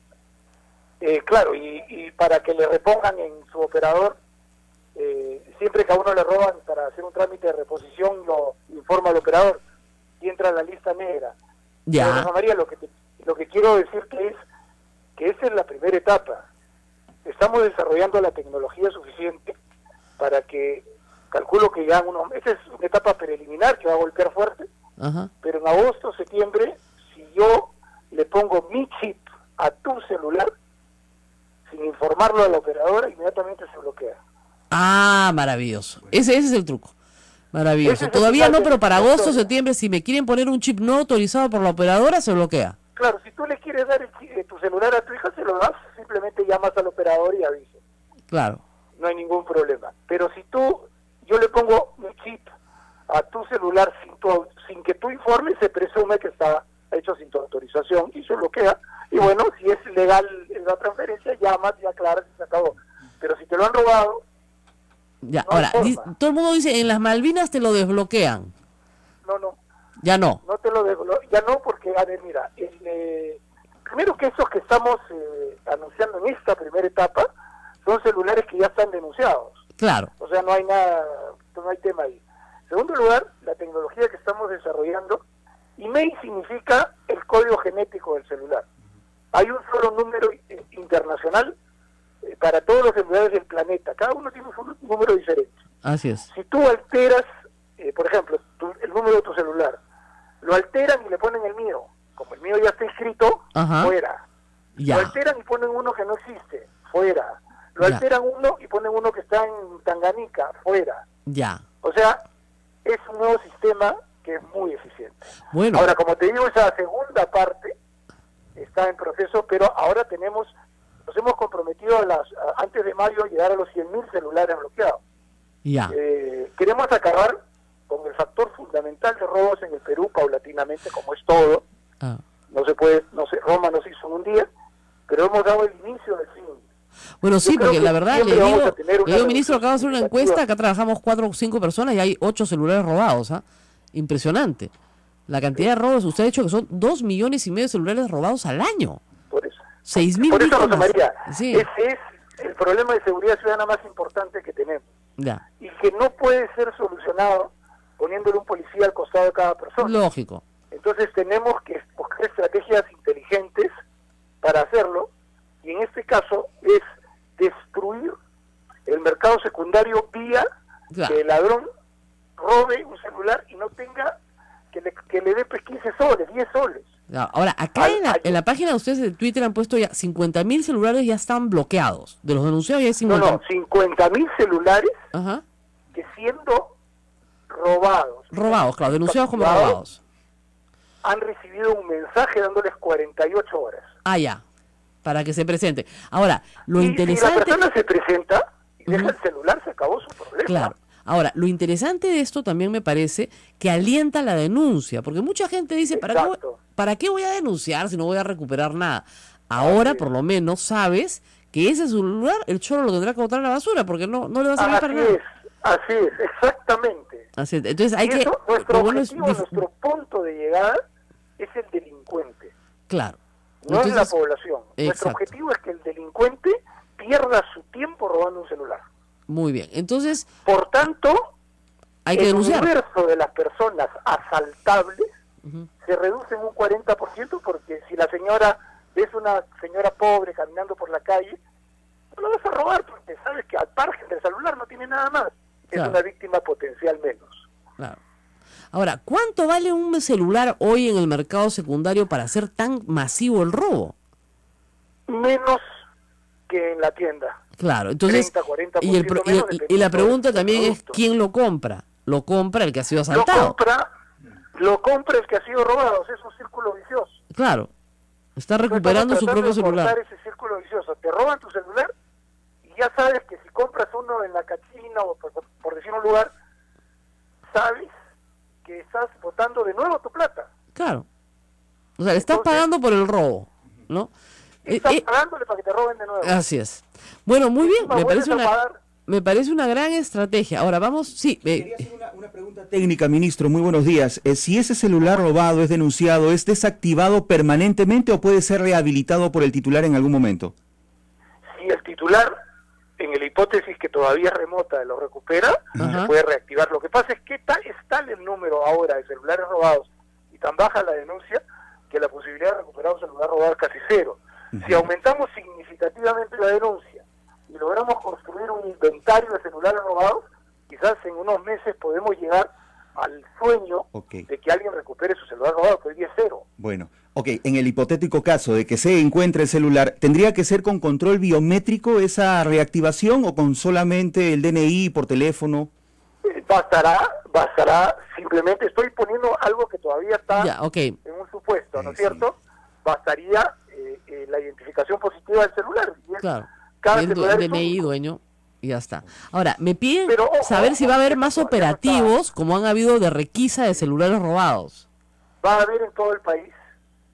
eh, claro, y, y para que le repongan en su operador, eh, siempre que a uno le roban para hacer un trámite de reposición, lo informa al operador y entra a la lista negra. Ya. Pero, Rosa María, lo que, te, lo que quiero decirte es que esa es la primera etapa. Estamos desarrollando la tecnología suficiente para que, calculo que ya uno, esa es una etapa preliminar que va a golpear fuerte, Ajá. pero en agosto, septiembre, si yo le pongo mi chip a tu celular, sin informarlo a la operadora, inmediatamente se bloquea. Ah, maravilloso. Ese, ese es el truco. Maravilloso. Ese es el Todavía final no, de pero para la agosto, historia. septiembre, si me quieren poner un chip no autorizado por la operadora, se bloquea. Claro, si tú le quieres dar el chi- eh, tu celular a tu hija, se lo das, simplemente llamas al operador y avisas. Claro. No hay ningún problema. Pero si tú, yo le pongo mi chip a tu celular sin, tu, sin que tú informes, se presume que está hecho sin tu autorización y se bloquea Y bueno, si es legal la transferencia, llamas y aclaras y se acabó. Pero si te lo han robado... Ya, no hay ahora, forma. di- todo el mundo dice, en las Malvinas te lo desbloquean. No, no. Ya no. No te lo desblo- ya no, porque, a ver, mira, el, eh, primero que esos que estamos eh, anunciando en esta primera etapa son celulares que ya están denunciados. Claro. O sea, no hay nada, no hay tema ahí. En segundo lugar, la tecnología que estamos desarrollando, I M E I significa el código genético del celular. Hay un solo número eh, internacional eh, para todos los celulares del planeta. Cada uno tiene un número diferente. Así es. Si tú alteras, eh, por ejemplo, tu- el número de tu celular, lo alteran y le ponen el mío. Como el mío ya está inscrito, Ajá. fuera. Ya. Lo alteran y ponen uno que no existe, fuera. Lo Ya. alteran uno y ponen uno que está en Tanganica, fuera. Ya. O sea, es un nuevo sistema que es muy eficiente. Bueno. Ahora, como te digo, esa segunda parte está en proceso, pero ahora tenemos, nos hemos comprometido a las, a- antes de mayo a llegar a los cien mil celulares bloqueados. Ya. Eh, queremos acabar con el factor fundamental de robos en el Perú paulatinamente, como es todo. Ah. No se puede, no se, Roma no se hizo en un día, pero hemos dado el inicio del fin. Bueno, sí, Yo creo porque que la verdad, le siempre vamos digo, a tener una le digo, ministro, reducción acabo de hacer una significativa. encuesta, acá trabajamos cuatro o cinco personas y hay ocho celulares robados, ¿ah? Impresionante. La cantidad de robos, usted ha dicho que son dos millones y medio de celulares robados al año. Por eso. Seis mil Por eso, Rosa víctimas. María, Sí. ese es el problema de seguridad ciudadana más importante que tenemos Ya. y que no puede ser solucionado poniéndole un policía al costado de cada persona. Lógico. Entonces tenemos que buscar estrategias inteligentes para hacerlo, y en este caso es destruir el mercado secundario vía Claro. que el ladrón robe un celular y no tenga que le, que le dé pues quince soles, diez soles. Ya. Ahora, acá Ay, en la, ay. en la página de ustedes de Twitter han puesto ya cincuenta mil celulares ya están bloqueados. De los denunciados ya hay No, cincuenta. no, cincuenta mil celulares Ajá. que siendo robados, Robados, claro, denunciados como capturados, robados. han recibido un mensaje dándoles cuarenta y ocho horas. Ah, ya. Para que se presente. Ahora, lo y interesante... si la persona se presenta y deja Ujú. el celular, se acabó su problema. Claro. Ahora, lo interesante de esto también me parece que alienta la denuncia, porque mucha gente dice, ¿para qué, voy, Exacto. ¿para qué voy a denunciar si no voy a recuperar nada? Ahora, Así por es. lo menos, sabes que ese celular, el choro lo tendrá que botar a la basura, porque no, no le va a servir Así para nada. es, así es, exactamente. Así es. Entonces hay Y que... eso, nuestro lo bueno es objetivo, dif- nuestro punto de llegada es el delincuente, Claro. no es la Entonces, población. Nuestro exacto. objetivo es que el delincuente pierda su tiempo robando un celular. Muy bien. Entonces, Por tanto, hay que el denunciar. universo de las personas asaltables Ujú. se reduce en un cuarenta por ciento, porque si la señora es una señora pobre caminando por la calle, no lo vas a robar porque sabes que al margen del celular no tiene nada más. Es Claro. una víctima potencial menos. Claro. Ahora, ¿cuánto vale un celular hoy en el mercado secundario para hacer tan masivo el robo? Menos que en la tienda. Claro, entonces, treinta, cuarenta por y, el, ciento pro- y, menos, y- y dependiendo la pregunta del también es, producto. ¿quién lo compra? Lo compra el que ha sido Lo asaltado. compra, lo compra el que ha sido robado. Es un círculo vicioso. Claro, está Nosotros recuperando su estamos propio tratando de celular. cortar ese círculo vicioso. Te roban tu celular y ya sabes que si compras uno en la cachina o por, por decir un lugar, sabes que estás botando de nuevo tu plata. Claro. O sea, le estás Entonces- pagando por el robo, ¿no? Eh, Estás eh, pagándole para que te roben de nuevo. así es. Bueno, muy bien, Encima me vuelves parece a una, pagar. me parece una gran estrategia. Ahora vamos, sí, eh, Quería hacer una, una pregunta técnica, ministro. Muy buenos días. Eh, si ese celular robado es denunciado, ¿es desactivado permanentemente o puede ser rehabilitado por el titular en algún momento? Si el titular, en la hipótesis que todavía es remota, lo recupera, Ajá. se puede reactivar. Lo que pasa es que tal, es tal el número ahora de celulares robados y tan baja la denuncia que la posibilidad de recuperar un celular robado es casi cero. Si aumentamos significativamente la denuncia y logramos construir un inventario de celulares robados, quizás en unos meses podemos llegar al sueño Ok. de que alguien recupere su celular robado, que hoy día es cero. Bueno, ok, en el hipotético caso de que se encuentre el celular, ¿tendría que ser con control biométrico esa reactivación o con solamente el D N I por teléfono? Eh, Bastará, bastará, simplemente estoy poniendo algo que todavía está ya, ok. en un supuesto, ¿no Eh, es cierto? Bastaría eh, eh, la identificación positiva del celular. Y es- Claro. cada El, du- celular el es D N I único. dueño y ya está. Ahora, me piden Pero, ojo, saber si va a haber ojo, más todavía no está. operativos como han habido de requisa de celulares robados. Va a haber en todo el país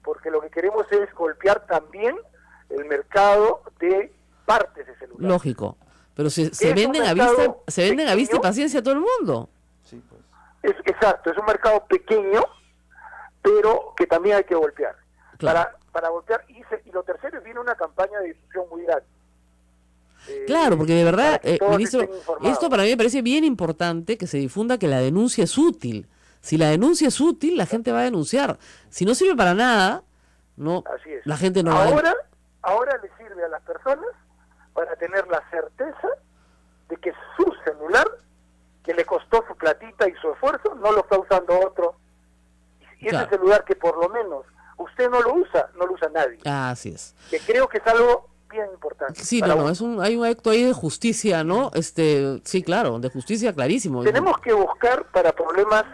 porque lo que queremos es golpear también el mercado de partes de celular. Lógico, pero se, se Es un venden a vista, mercado se venden a vista y pequeño. paciencia a todo el mundo. Sí, pues. Es, exacto, es un mercado pequeño, pero que también hay que golpear. Claro. Para, para golpear, y, se, y lo tercero, viene una campaña de difusión muy grande. Eh, Claro, porque de verdad, para que eh, todos ministro, estén informados. esto para mí me parece bien importante que se difunda que la denuncia es útil. Si la denuncia es útil, la gente va a denunciar. Si no sirve para nada, no, Así es. la gente no va a... ahora, ahora le sirve a las personas para tener la certeza de que su celular, que le costó su platita y su esfuerzo, no lo está usando otro. Y Claro. ese celular que por lo menos usted no lo usa, no lo usa nadie. Ah, así es. Que creo que es algo bien importante. Sí, para no, no, uno. es un, hay un acto ahí de justicia, ¿no? Este, sí, claro, de justicia clarísimo. Tenemos que buscar para problemas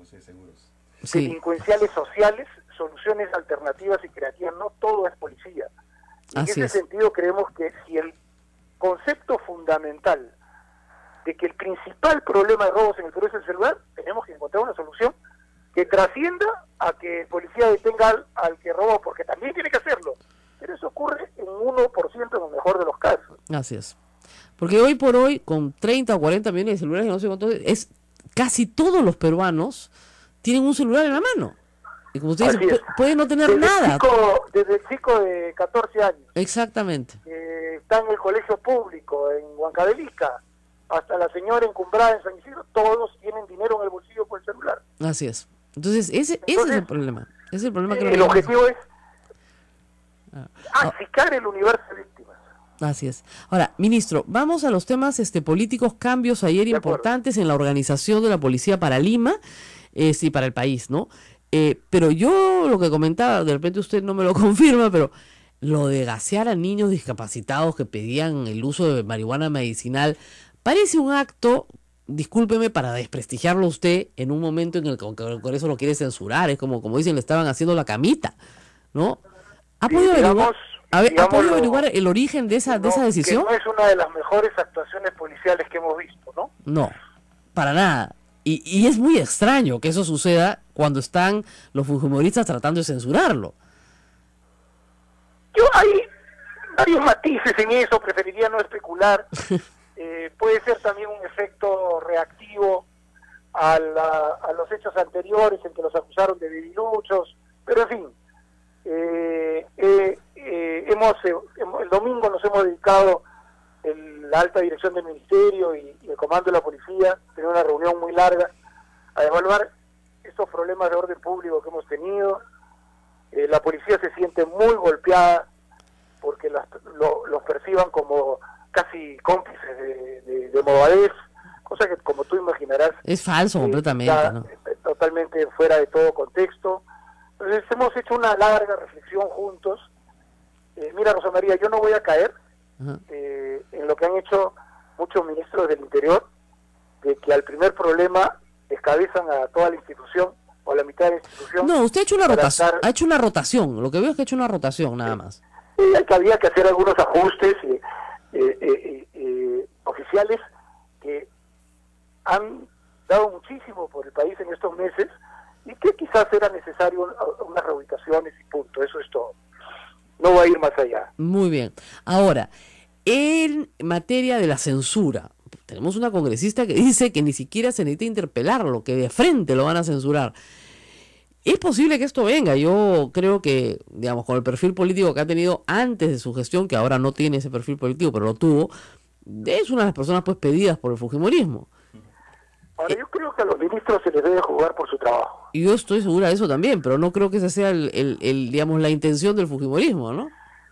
Sí, delincuenciales sociales soluciones alternativas y creativas. No todo es policía. Y en Así ese es. sentido creemos que si el concepto fundamental de que el principal problema de robos en el Perú es el celular, tenemos que encontrar una solución que trascienda a que el policía detenga al, al que roba, porque también tiene que hacerlo. Pero eso ocurre en uno por ciento en el mejor de los casos. así es. Porque hoy por hoy, con treinta o cuarenta millones de celulares, no sé cuántos, es casi todos los peruanos tienen un celular en la mano. Y como usted dice, Así es. pu- puede no tener Desde nada. El chico, desde el chico de catorce años, Exactamente. que está en el colegio público, en Huancavelica, hasta la señora encumbrada en San Isidro, todos tienen dinero en el bolsillo por el celular. Así es. Entonces, ese, ese es Entonces, el problema. Ese es el problema que Eh, no el queremos- objetivo es Ah. achicar el universo de víctimas. Así es. Ahora, ministro, vamos a los temas este, políticos, cambios ayer De acuerdo. importantes en la organización de la policía para Lima, eh, sí, para el país, ¿no? Eh, pero yo lo que comentaba, de repente usted no me lo confirma, pero lo de gasear a niños discapacitados que pedían el uso de marihuana medicinal, parece un acto, discúlpeme, para desprestigiarlo a usted en un momento en el que con, con eso lo quiere censurar, es como, como dicen, le estaban haciendo la camita, ¿no? ¿Ha Sí, podido averiguar, digamos- a ver, ¿ha digamos podido lo- averiguar el origen de esa, de esa No, decisión? Que no es una de las mejores actuaciones policiales que hemos visto, ¿no? No, para nada. Y, y es muy extraño que eso suceda cuando están los fujimoristas tratando de censurarlo. Yo hay varios matices en eso, preferiría no especular. Eh, puede ser también un efecto reactivo a, la- a los hechos anteriores en que los acusaron de debiluchos, pero en fin, eh, eh, eh, hemos, eh, hemos- el domingo nos hemos dedicado el- la alta dirección del ministerio y, y el comando de la policía, tener una reunión muy larga a evaluar estos problemas de orden público que hemos tenido. Eh, la policía se siente muy golpeada porque las- lo- los perciban como casi cómplices de, de, de movadez, cosa que como tú imaginarás Es falso eh, completamente, está, ¿no? eh, totalmente fuera de todo contexto. Entonces hemos hecho una larga reflexión juntos. Eh, mira, Rosa María, yo no voy a caer Ajá. eh, en lo que han hecho muchos ministros del Interior, de que al primer problema descabezan a toda la institución o a la mitad de la institución. No, usted ha hecho una para rotación, estar- ha hecho una rotación. Lo que veo es que ha hecho una rotación nada más. Eh, que había que hacer algunos ajustes eh, eh, eh, eh, oficiales que han dado muchísimo por el país en estos meses y que quizás era necesario un- unas reubicaciones y punto, eso es todo. No va a ir más allá. Muy bien. Ahora, en materia de la censura, tenemos una congresista que dice que ni siquiera se necesita interpelarlo, que de frente lo van a censurar. Es posible que esto venga. Yo creo que, digamos, con el perfil político que ha tenido antes de su gestión, que ahora no tiene ese perfil político, pero lo tuvo, es una de las personas pues pedidas por el fujimorismo. Ahora, yo creo que a los ministros se les debe jugar por su trabajo. Y yo estoy segura de eso también, pero no creo que esa sea el, el, el, digamos, la intención del fujimorismo, ¿no?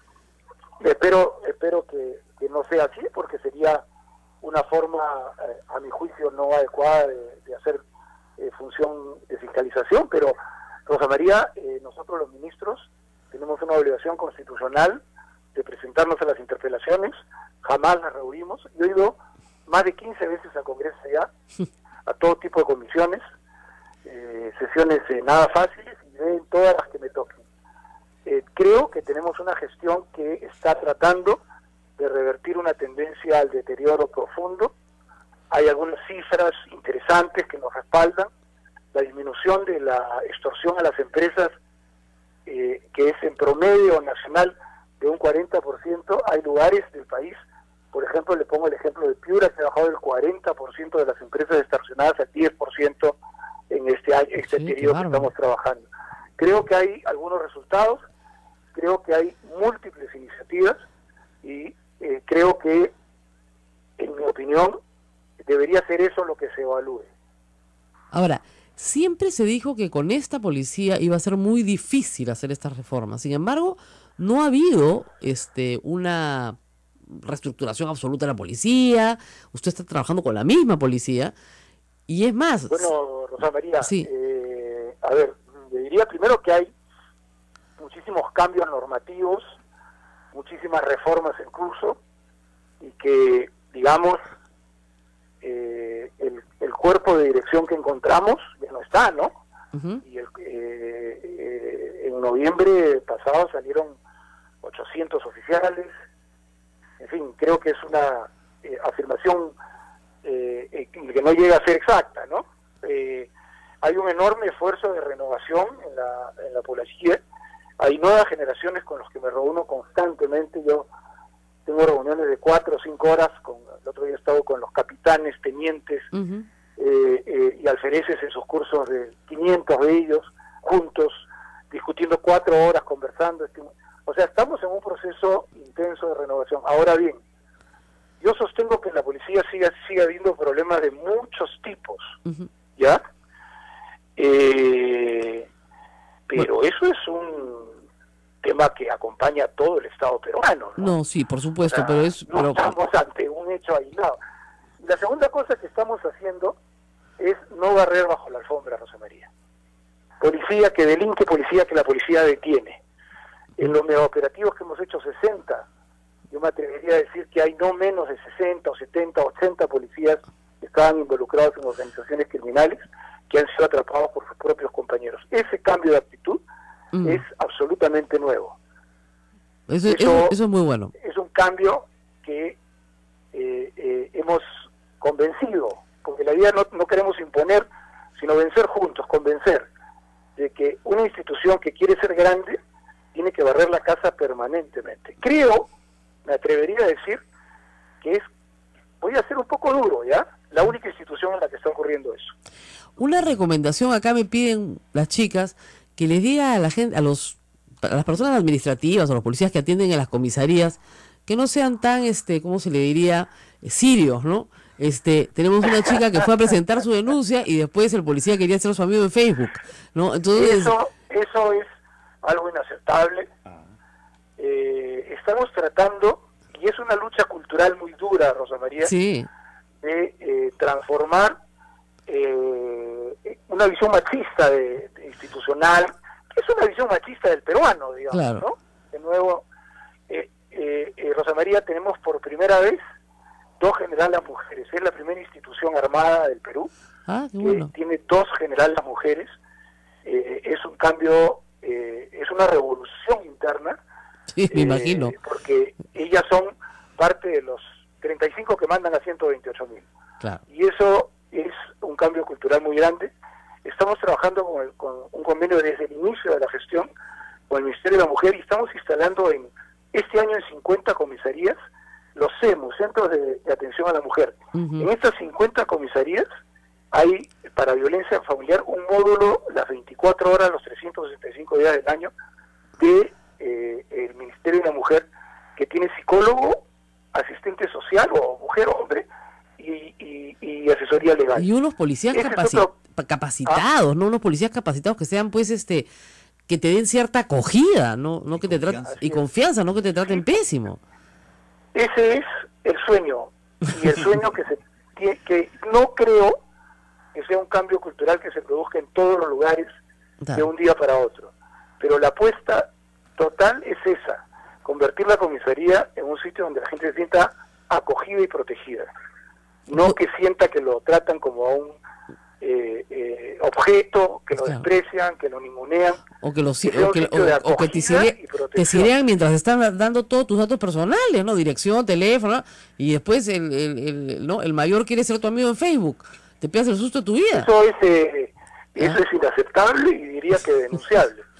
Espero espero que, que no sea así, porque sería una forma, eh, a mi juicio, no adecuada de, de hacer eh, función de fiscalización, pero Rosa María, eh, nosotros los ministros tenemos una obligación constitucional de presentarnos a las interpelaciones, jamás las reunimos. Yo he ido más de quince veces a Congreso ya, a todo tipo de comisiones, eh, sesiones eh, nada fáciles, y en todas las que me toquen. Eh, creo que tenemos una gestión que está tratando de revertir una tendencia al deterioro profundo. Hay algunas cifras interesantes que nos respaldan. La disminución de la extorsión a las empresas eh, que es en promedio nacional de un cuarenta por ciento, hay lugares del país, por ejemplo, le pongo el ejemplo de Piura, que ha bajado del cuarenta por ciento de las empresas estacionadas al diez por ciento en este año, este Sí, periodo que estamos trabajando. Creo que hay algunos resultados, creo que hay múltiples iniciativas y eh, creo que, en mi opinión, debería ser eso lo que se evalúe. Ahora, siempre se dijo que con esta policía iba a ser muy difícil hacer estas reformas. Sin embargo, no ha habido este una reestructuración absoluta de la policía. Usted está trabajando con la misma policía. Y es más... Bueno, Rosa María, sí. eh, a ver, le diría primero que hay muchísimos cambios normativos, muchísimas reformas en curso, y que, digamos, eh, el, el cuerpo de dirección que encontramos ya no está, ¿no? Uh-huh. Y el, eh, eh, en noviembre pasado salieron ochocientos oficiales. En fin, creo que es una eh, afirmación eh, eh, que no llega a ser exacta, ¿no? Eh, hay un enorme esfuerzo de renovación en la, en la policía. Hay nuevas generaciones con las que me reúno constantemente. Yo tengo reuniones de cuatro o cinco horas. Con, el otro día he estado con los capitanes, tenientes uh-huh. eh, eh, y alfereces en sus cursos de quinientos de ellos, juntos, discutiendo cuatro horas, conversando. O sea, estamos en un proceso intenso de renovación. Ahora bien, yo sostengo que en la policía sigue, sigue habiendo problemas de muchos tipos, uh-huh. ¿ya? Eh, pero bueno, eso es un tema que acompaña a todo el Estado peruano, ¿no? No, sí, por supuesto, o sea, pero es... no pero... estamos ante un hecho aislado. La segunda cosa que estamos haciendo es no barrer bajo la alfombra, Rosa María. Policía que delinque, policía que la policía detiene. En los megaoperativos que hemos hecho sesenta, yo me atrevería a decir que hay no menos de sesenta o setenta o ochenta policías que estaban involucrados en organizaciones criminales que han sido atrapados por sus propios compañeros. Ese cambio de actitud mm. es absolutamente nuevo. Eso, eso, eso, eso es muy bueno. Es un cambio que eh, eh, hemos convencido, porque la idea no, no queremos imponer, sino vencer juntos, convencer de que una institución que quiere ser grande tiene que barrer la casa permanentemente. Creo, me atrevería a decir, que es, voy a ser un poco duro, ¿ya? La única institución en la que está ocurriendo eso. Una recomendación, acá me piden las chicas, que les diga a la gente, a los a las personas administrativas, a los policías que atienden en las comisarías, que no sean tan, este, ¿cómo se le diría? Sirios, ¿no? Este, tenemos una chica que fue a presentar su denuncia y después el policía quería ser su amigo en Facebook, ¿no? Entonces... Eso, eso es algo inaceptable. Eh, estamos tratando, y es una lucha cultural muy dura, Rosa María, sí. de eh, transformar eh, una visión machista de, de institucional, que es una visión machista del peruano, digamos, claro. ¿no? De nuevo, eh, eh, eh, Rosa María, tenemos por primera vez dos generales mujeres. Es la primera institución armada del Perú ah, qué bueno. que tiene dos generales mujeres. Eh, es un cambio, eh, es una revolución interna. Sí, me eh, imagino. Porque ellas son parte de los treinta y cinco que mandan a ciento veintiocho mil. Claro. Y eso es un cambio cultural muy grande. Estamos trabajando con, el, con un convenio desde el inicio de la gestión con el Ministerio de la Mujer y estamos instalando en este año en cincuenta comisarías los CEMU, Centros de, de Atención a la Mujer. Uh-huh. En estas cincuenta comisarías hay para violencia familiar un módulo las veinticuatro horas, los trescientos sesenta y cinco días del año de eh, el Ministerio de la Mujer, que tiene psicólogo, asistente social o mujer o hombre y, y, y asesoría legal. Y unos policías capaci otro... capacitados, ¿Ah? ¿no? Unos policías capacitados que sean pues este que te den cierta acogida, no no que te traten y confianza, no que te traten sí. pésimo. Ese es el sueño, y el sueño que se que, que no creo que sea un cambio cultural que se produzca en todos los lugares da. de un día para otro. Pero la apuesta total es esa, convertir la comisaría en un sitio donde la gente se sienta acogida y protegida. No que sienta que lo tratan como a un eh, eh, objeto, que lo claro. desprecian, que lo ningunean. O que, lo, que, o que, o, o que te, sire, te sirean mientras están dando todos tus datos personales, ¿no? Dirección, teléfono, y después el, el, el, ¿no? el mayor quiere ser tu amigo en Facebook. Te pegas el susto de tu vida. Eso es, eh, eso ¿Ah? es inaceptable y diría que denunciable.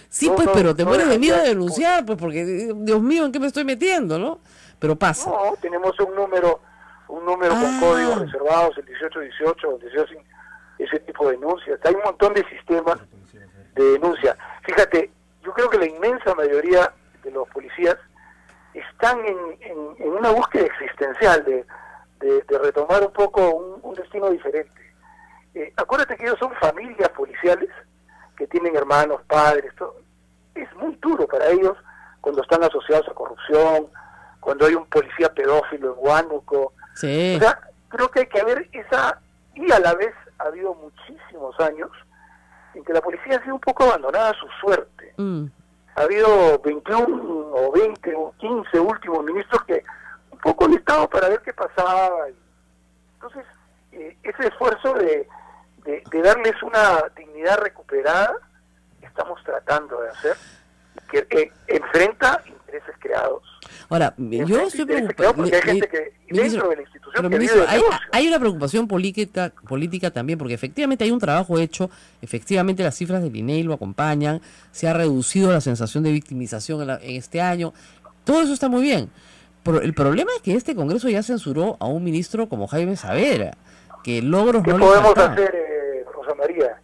Sí, No, pues, no, pero te no mueres de miedo de denunciar. denunciar, pues, porque, Dios mío, ¿en qué me estoy metiendo, no? Pero pasa. No, tenemos un número, un número Ah. con códigos reservados, el dieciocho dieciocho, donde se hacen ese tipo de denuncias. Hay un montón de sistemas de denuncia. Fíjate, yo creo que la inmensa mayoría de los policías están en, en, en una búsqueda existencial de, de, de retomar un poco un, un destino diferente. Eh, acuérdate que ellos son familias policiales que tienen hermanos, padres, todo. Es muy duro para ellos cuando están asociados a corrupción, cuando hay un policía pedófilo en Huánuco. Sí. O sea, creo que hay que ver esa, y a la vez ha habido muchísimos años en que la policía ha sido un poco abandonada a su suerte. Mm. Ha habido veintiuno o veinte o quince últimos ministros que un poco han estado para ver qué pasaba. Entonces, eh, ese esfuerzo de, de, de darles una dignidad recuperada, estamos tratando de hacer, que eh, enfrenta intereses creados. Ahora, yo estoy preocupada. Porque hay gente que dentro de la institución que vive de hay, negocio. hay una preocupación política, política también, porque efectivamente hay un trabajo hecho, efectivamente las cifras del I N E I lo acompañan, se ha reducido la sensación de victimización en, la, en este año, todo eso está muy bien. Pero el problema es que este Congreso ya censuró a un ministro como Jaime Saavedra, que logros ¿Qué no le podemos faltaban. hacer, eh, Rosa María?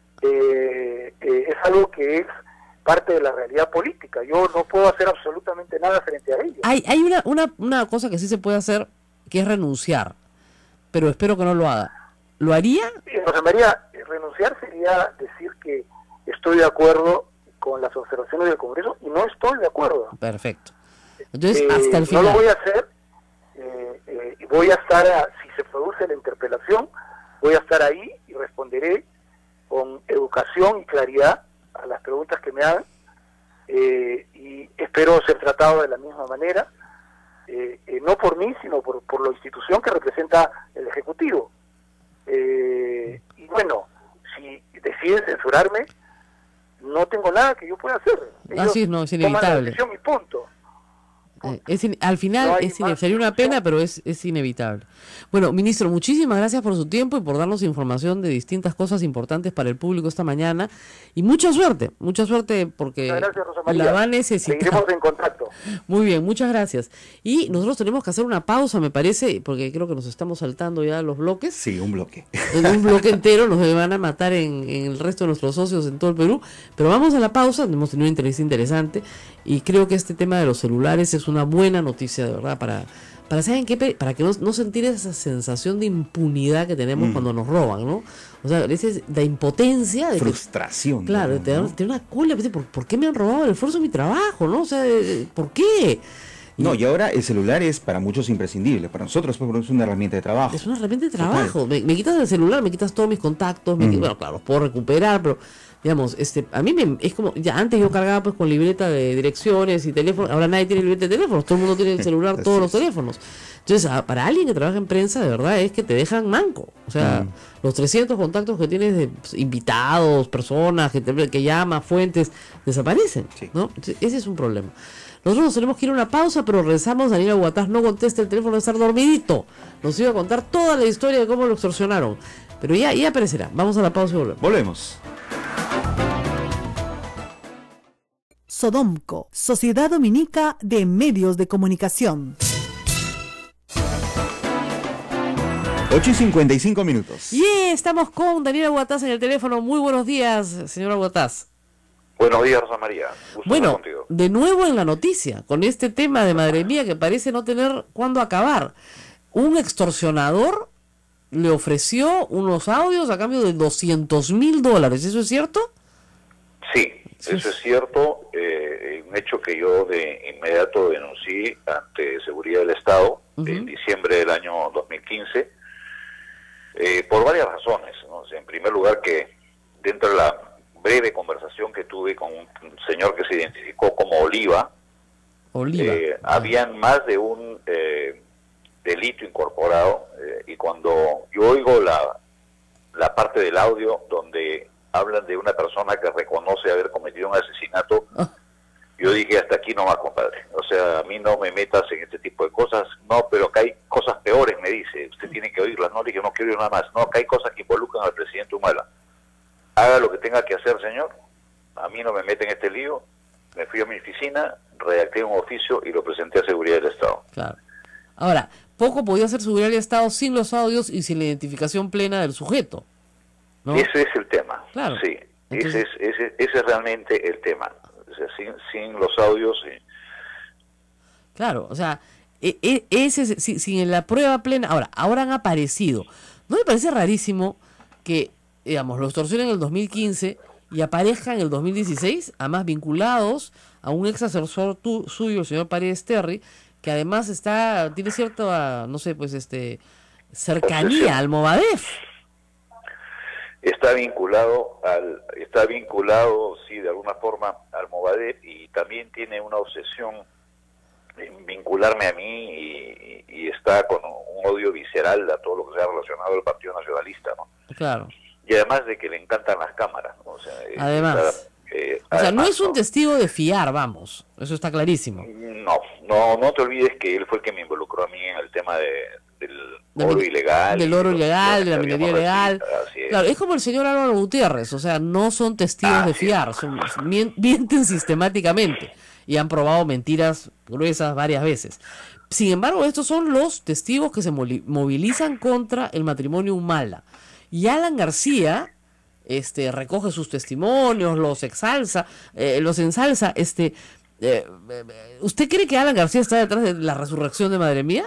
Eh, eh, es algo que es parte de la realidad política. Yo no puedo hacer absolutamente nada frente a ello. Hay, hay una, una, una cosa que sí se puede hacer, que es renunciar, pero espero que no lo haga. ¿Lo haría? Eh, Rosa María, eh, renunciar sería decir que estoy de acuerdo con las observaciones del Congreso y no estoy de acuerdo. Perfecto. Entonces, Eh, hasta el final. No lo voy a hacer. Eh, eh, voy a estar, a, si se produce la interpelación, voy a estar ahí y responderé con educación y claridad a las preguntas que me hagan, eh, y espero ser tratado de la misma manera, eh, eh, no por mí, sino por, por la institución que representa el Ejecutivo. Eh, y bueno, si deciden censurarme, no tengo nada que yo pueda hacer. Ellos Así es, no, es toman la inevitable. decisión y punto. Eh, es in- al final No hay es ine- más sería una discusión. pena, pero es, es inevitable. Bueno, ministro, muchísimas gracias por su tiempo y por darnos información de distintas cosas importantes para el público esta mañana. Y mucha suerte, mucha suerte porque Muchas gracias, Rosa María. la va a necesitar. Seguiremos en contacto. Muy bien, muchas gracias. Y nosotros tenemos que hacer una pausa, me parece, porque creo que nos estamos saltando ya los bloques. Sí, un bloque. En un bloque entero nos van a matar en, en el resto de nuestros socios en todo el Perú, pero vamos a la pausa. Hemos tenido una entrevista interesante y creo que este tema de los celulares es una buena noticia, de verdad, para, para ¿saben qué? Para que no, no sentir esa sensación de impunidad que tenemos Mm. cuando nos roban, ¿no? O sea, esa es la impotencia de que, Frustración. claro, ¿no? te da, te da una cólera, ¿por, ¿por qué me han robado el esfuerzo de mi trabajo, no? O sea, ¿por qué? No, y ahora el celular es para muchos imprescindible. Para nosotros pues, es una herramienta de trabajo. Es una herramienta de Total. trabajo. Me, me quitas el celular, me quitas todos mis contactos, me Mm. qui- bueno, claro, los puedo recuperar, pero digamos, este, a mí me, es como, ya antes yo cargaba pues con libreta de direcciones y teléfono, ahora nadie tiene libreta de teléfonos, todo el mundo tiene el celular, Así todos los es. teléfonos. Entonces, a- para alguien que trabaja en prensa, de verdad es que te dejan manco. O sea, Mm. los trescientos contactos que tienes de pues, invitados, personas, gente que llama, fuentes, desaparecen, Sí. ¿no? Entonces, ese es un problema. Nosotros nos tenemos que ir a una pausa, pero regresamos. Daniela Guatás no contesta el teléfono de estar dormidito. Nos iba a contar toda la historia de cómo lo extorsionaron. Pero ya, ya aparecerá. Vamos a la pausa y volvemos. Volvemos. Sodomco, Sociedad Dominica de Medios de Comunicación. ocho y cincuenta y cinco minutos. Y estamos con Daniela Guatás en el teléfono. Muy buenos días, señora Guatás. Buenos días, Rosa María. Gusto Bueno, estar contigo. de nuevo en la noticia, con este tema de madre mía que parece no tener cuándo acabar. Un extorsionador le ofreció unos audios a cambio de doscientos mil dólares. ¿Eso es cierto? Sí, Sí. eso es cierto. Eh, un hecho que yo de inmediato denuncié ante Seguridad del Estado Ujú. en diciembre del año dos mil quince, eh, por varias razones, ¿no? O sea, en primer lugar, que dentro de la breve conversación que tuve con un señor que se identificó como Oliva, Oliva. eh, habían más de un eh, delito incorporado, eh, y cuando yo oigo la, la parte del audio donde hablan de una persona que reconoce haber cometido un asesinato, Ah. yo dije, hasta aquí no más, compadre. O sea, a mí no me metas en este tipo de cosas. No, pero acá hay cosas peores, me dice. Usted tiene que oírlas. No, le dije, no quiero oír nada más. No, acá hay cosas que involucran al presidente Humala. Haga lo que tenga que hacer, señor. a mí no me meten en este lío, me fui a mi oficina, redacté un oficio y lo presenté a Seguridad del Estado. Claro. Ahora, poco podía hacer Seguridad del Estado sin los audios y sin la identificación plena del sujeto, ¿no? Ese es el tema, claro. sí, Entonces, ese, es, ese, ese es realmente el tema, o sea, sin, sin los audios... Sí. Claro, o sea, e, e, ese sin, sin la prueba plena, ahora, ahora han aparecido. ¿No me parece rarísimo que, digamos, los extorsionen en el dos mil quince y aparezcan en el dos mil dieciséis, además vinculados a un ex asesor tu, suyo, el señor Paredes Terry, que además está, tiene cierta, no sé, pues, este, cercanía al Movadef? Está vinculado al, está vinculado, sí, de alguna forma al Movadef, y también tiene una obsesión en vincularme a mí y, y está con un odio visceral a todo lo que sea relacionado al Partido Nacionalista, ¿no? Claro. Y además de que le encantan las cámaras, ¿no? O sea, además, está, eh, o sea, además, no es un ¿no? testigo de fiar, vamos, eso está clarísimo. No, no, no te olvides que él fue el que me involucró a mí en el tema de, del De oro mi- ilegal. Del y oro los- ilegal, los de la que minería habíamos ilegal. recibido, así es. Claro, es como el señor Álvaro Gutiérrez, o sea, no son testigos Ah, de sí. fiar, son, mien- mienten sistemáticamente y han probado mentiras gruesas varias veces. Sin embargo, estos son los testigos que se moli- movilizan contra el matrimonio Humala. Y Alan García este, recoge sus testimonios, los exalza, eh, los ensalza. Este, eh, eh, ¿Usted cree que Alan García está detrás de la resurrección de Madre Mía?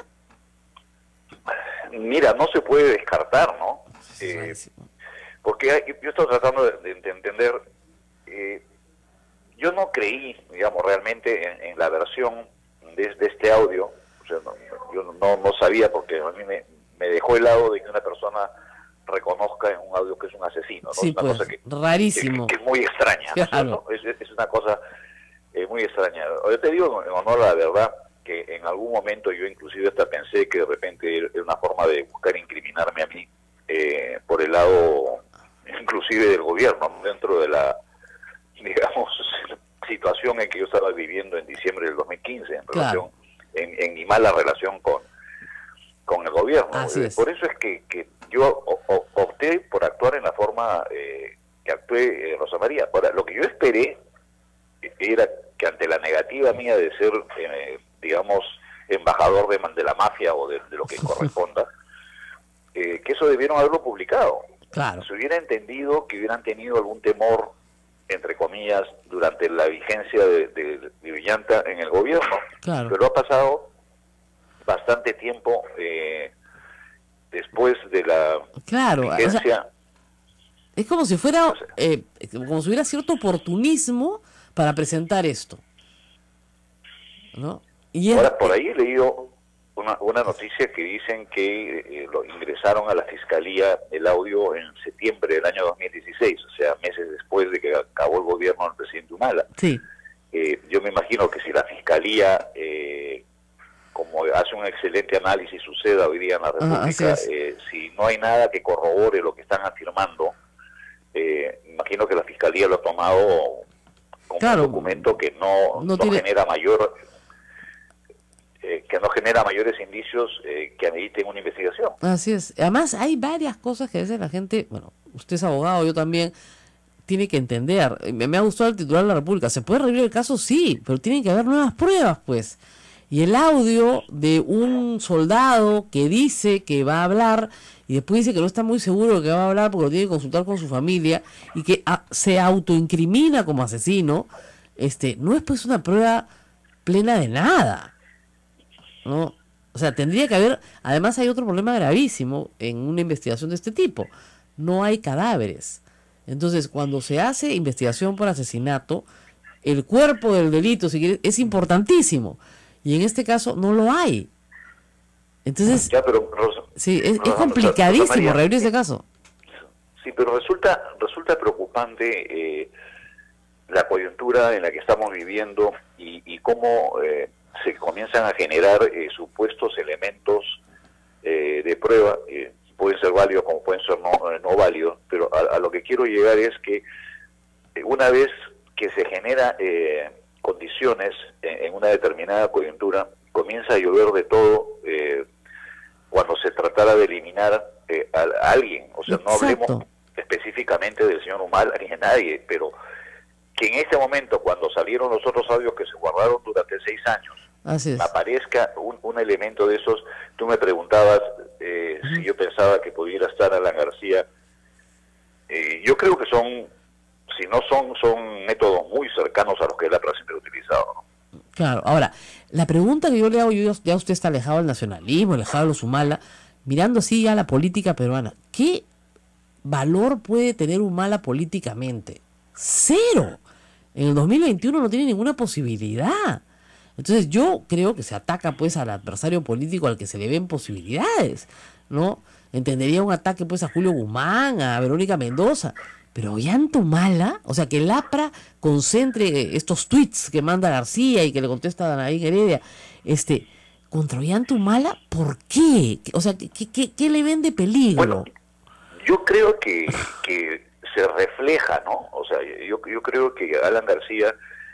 Mira, no se puede descartar, ¿no? Sí, Eh, rarísimo. porque hay- yo estoy tratando de, de- de entender, eh, yo no creí, digamos, realmente en, en la versión de, de este audio, o sea, no, yo no, no sabía, porque a mí me, me dejó helado de que una persona reconozca en un audio que es un asesino, ¿no? Sí, es una pues, cosa que, rarísimo. que, que es muy extraña, ¿no es Claro. cierto? Es, es una cosa eh, muy extraña. Yo te digo en honor a la verdad que en algún momento yo inclusive hasta pensé que de repente era una forma de buscar incriminarme a mí eh, por el lado inclusive del gobierno, dentro de la, digamos, situación en que yo estaba viviendo en diciembre del dos mil quince, en Claro. relación, en, en mi mala relación con, con el gobierno. Así Eh, es. Por eso es que, que yo o- o- opté por actuar en la forma eh, que actué eh, Rosa María. Ahora, lo que yo esperé era que ante la negativa mía de ser, eh, digamos, embajador de, de la mafia o de, de lo que corresponda, eh, que eso debieron haberlo publicado. Claro. Se hubiera entendido que hubieran tenido algún temor, entre comillas, durante la vigencia de, de, de Villanta en el gobierno. Claro. Pero ha pasado bastante tiempo eh, después de la Claro, o sea, vigencia. es como si fuera, No sé. eh, como si hubiera cierto oportunismo para presentar esto, ¿no? Y es- Ahora, por ahí he leído una, una noticia que dicen que eh, lo ingresaron a la fiscalía el audio en septiembre del año dos mil dieciséis, o sea, meses después de que acabó el gobierno del presidente Humala. sí, Eh, yo me imagino que si la fiscalía, eh, como hace un excelente análisis, suceda hoy día en la Ajá, así República, es. eh, si no hay nada que corrobore lo que están afirmando, eh, imagino que la fiscalía lo ha tomado como Claro. un documento que no, No no tiene- genera mayor eh, que no genera mayores indicios eh, que ameriten una investigación. así es. Además, hay varias cosas que a veces la gente, bueno, usted es abogado, yo también, tiene que entender. Me, me ha gustado el titular de la República. ¿Se puede revivir el caso? Sí, pero tienen que haber nuevas pruebas, pues. Y el audio de un soldado que dice que va a hablar y después dice que no está muy seguro de que va a hablar porque lo tiene que consultar con su familia y que a, se autoincrimina como asesino, este, no es pues una prueba plena de nada, ¿no? O sea, tendría que haber, además hay otro problema gravísimo en una investigación de este tipo, no hay cadáveres. Entonces, cuando se hace investigación por asesinato, el cuerpo del delito, si quieres, es importantísimo. Y en este caso no lo hay. Entonces, Ya, pero Rosa- sí, es, es Rosa- Rosa complicadísimo María, reabrir ese caso. Sí, pero resulta resulta preocupante eh, la coyuntura en la que estamos viviendo y, y cómo eh, se comienzan a generar eh, supuestos elementos eh, de prueba, eh, pueden ser válidos como pueden ser no, eh, no válidos, pero a, a lo que quiero llegar es que eh, una vez que se genera eh, condiciones en, en una determinada coyuntura, comienza a llover de todo eh, cuando se tratara de eliminar eh, a, a alguien, o sea, no Exacto. hablemos específicamente del señor Humala ni de nadie, pero que en este momento, cuando salieron los otros audios que se guardaron durante seis años, Así es. aparezca un, un elemento de esos. Tú me preguntabas eh, uh-huh. si yo pensaba que pudiera estar Alan García. Eh, yo creo que son, si no son, son métodos muy cercanos a los que él ha siempre utilizado, ¿no? Claro. Ahora, la pregunta que yo le hago, yo, ya usted está alejado del nacionalismo, alejado de los Humala, mirando así ya la política peruana, ¿qué valor puede tener Humala políticamente? Cero. En el dos mil veintiuno no tiene ninguna posibilidad. Entonces yo creo que se ataca pues al adversario político al que se le ven posibilidades, ¿no? Entendería un ataque pues a Julio Guzmán, a Verónica Mendoza, pero Ollanta-Humala, o sea, que el APRA concentre estos tweets que manda García y que le contesta a Danaí Heredia, este, contra Ollanta-Humala, ¿por qué? O sea, ¿qué, qué, qué le ven de peligro? Bueno, yo creo que, que se refleja, ¿no? O sea, yo, yo creo que Alan García